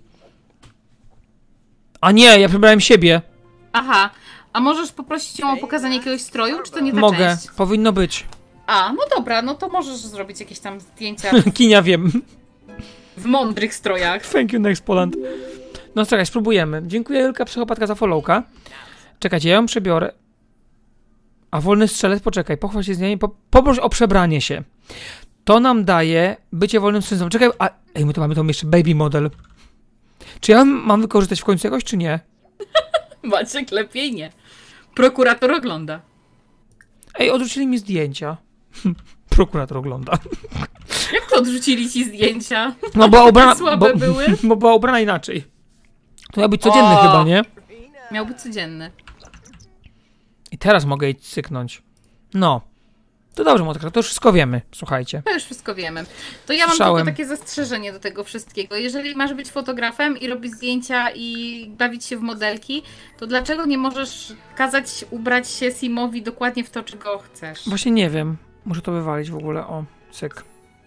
A nie, ja przebrałem siebie. Aha. A możesz poprosić ją o pokazanie jakiegoś stroju, czy to nie ta Mogę, część? powinno być. A, no dobra, no to możesz zrobić jakieś tam zdjęcia Kinia wiem. w mądrych strojach. Thank you, Next Poland. No czekaj, spróbujemy. Dziękuję Julka Psychopatka za followka. Czekajcie, ja ją przebiorę. A wolny strzelec, poczekaj, pochwal się z niej, po, poproś o przebranie się. To nam daje bycie wolnym strzelcem. Czekaj, a ej, my to mamy tą jeszcze baby model. Czy ja mam wykorzystać w końcu jakoś, czy nie? Maciek, lepiej nie. Prokurator ogląda. Ej, odrzucili mi zdjęcia. Prokurator ogląda. Jak to odrzucili ci zdjęcia? No była ubrana, Tak słabe bo, były? bo była ubrana inaczej. To miał być codzienny O! chyba, nie? Miał być codzienny. I teraz mogę jej cyknąć. No. To dobrze, Motka, to już wszystko wiemy, słuchajcie. To już wszystko wiemy. To ja mam Słyszałem. tylko takie zastrzeżenie do tego wszystkiego. Jeżeli masz być fotografem i robić zdjęcia i bawić się w modelki, to dlaczego nie możesz kazać ubrać się Simowi dokładnie w to, czego chcesz? Właśnie nie wiem. Muszę to wywalić w ogóle. O, cyk.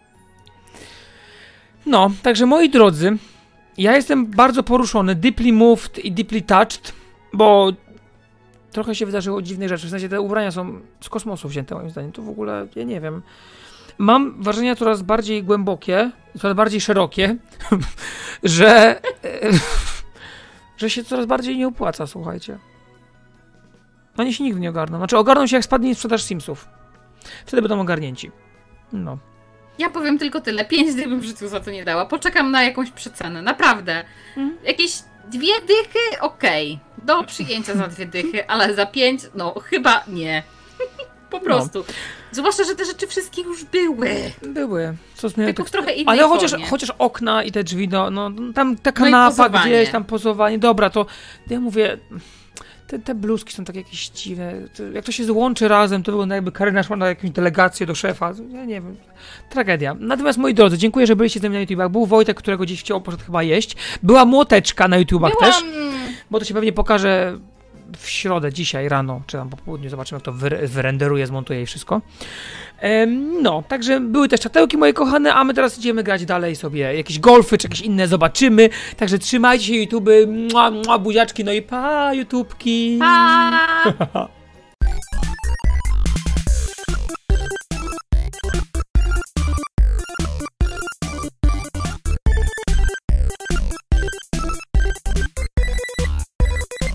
No, także moi drodzy, ja jestem bardzo poruszony, deeply moved i deeply touched, bo trochę się wydarzyło dziwnych rzeczy. W sensie te ubrania są z kosmosu wzięte, moim zdaniem. To w ogóle, ja nie wiem. Mam wrażenia coraz bardziej głębokie, coraz bardziej szerokie, że, że się coraz bardziej nie opłaca, słuchajcie. Oni się nigdy nie ogarną. Znaczy ogarną się, jak spadnie sprzedaż Simsów. Wtedy będą ogarnięci. No. Ja powiem tylko tyle. Pięć dych bym w życiu za to nie dała. Poczekam na jakąś przecenę. Naprawdę. Mhm. Jakieś dwie dychy? Okej. Do przyjęcia za dwie dychy, ale za pięć? No, chyba nie. Po prostu. Zwłaszcza, że te rzeczy wszystkie już były. Były. Co zmienia Tylko tak... w trochę innej Ale chociaż, formie. chociaż okna i te drzwi, no, no tam ta No i kanapa pozowanie. gdzieś, tam pozowanie. Dobra, to ja mówię... Te, te bluzki są takie jakieś dziwne. To, jak to się złączy razem, to wygląda jakby Karyna szła na jakąś delegację do szefa. Ja nie wiem. Tragedia. Natomiast moi drodzy, dziękuję, że byliście z nami na YouTubach. Był Wojtek, którego gdzieś chciał poszedł chyba jeść. Była Młoteczka na YouTubach też. Byłam... Bo to się pewnie pokaże w środę, dzisiaj rano, czy tam po południu, zobaczymy jak to wyre wyrenderuje, zmontuję i wszystko. Ehm, no, także były też czatełki moje kochane, a my teraz idziemy grać dalej sobie, jakieś golfy, czy jakieś inne zobaczymy, także trzymajcie się YouTube, mua, mua, buziaczki, no i pa, YouTubki. Pa!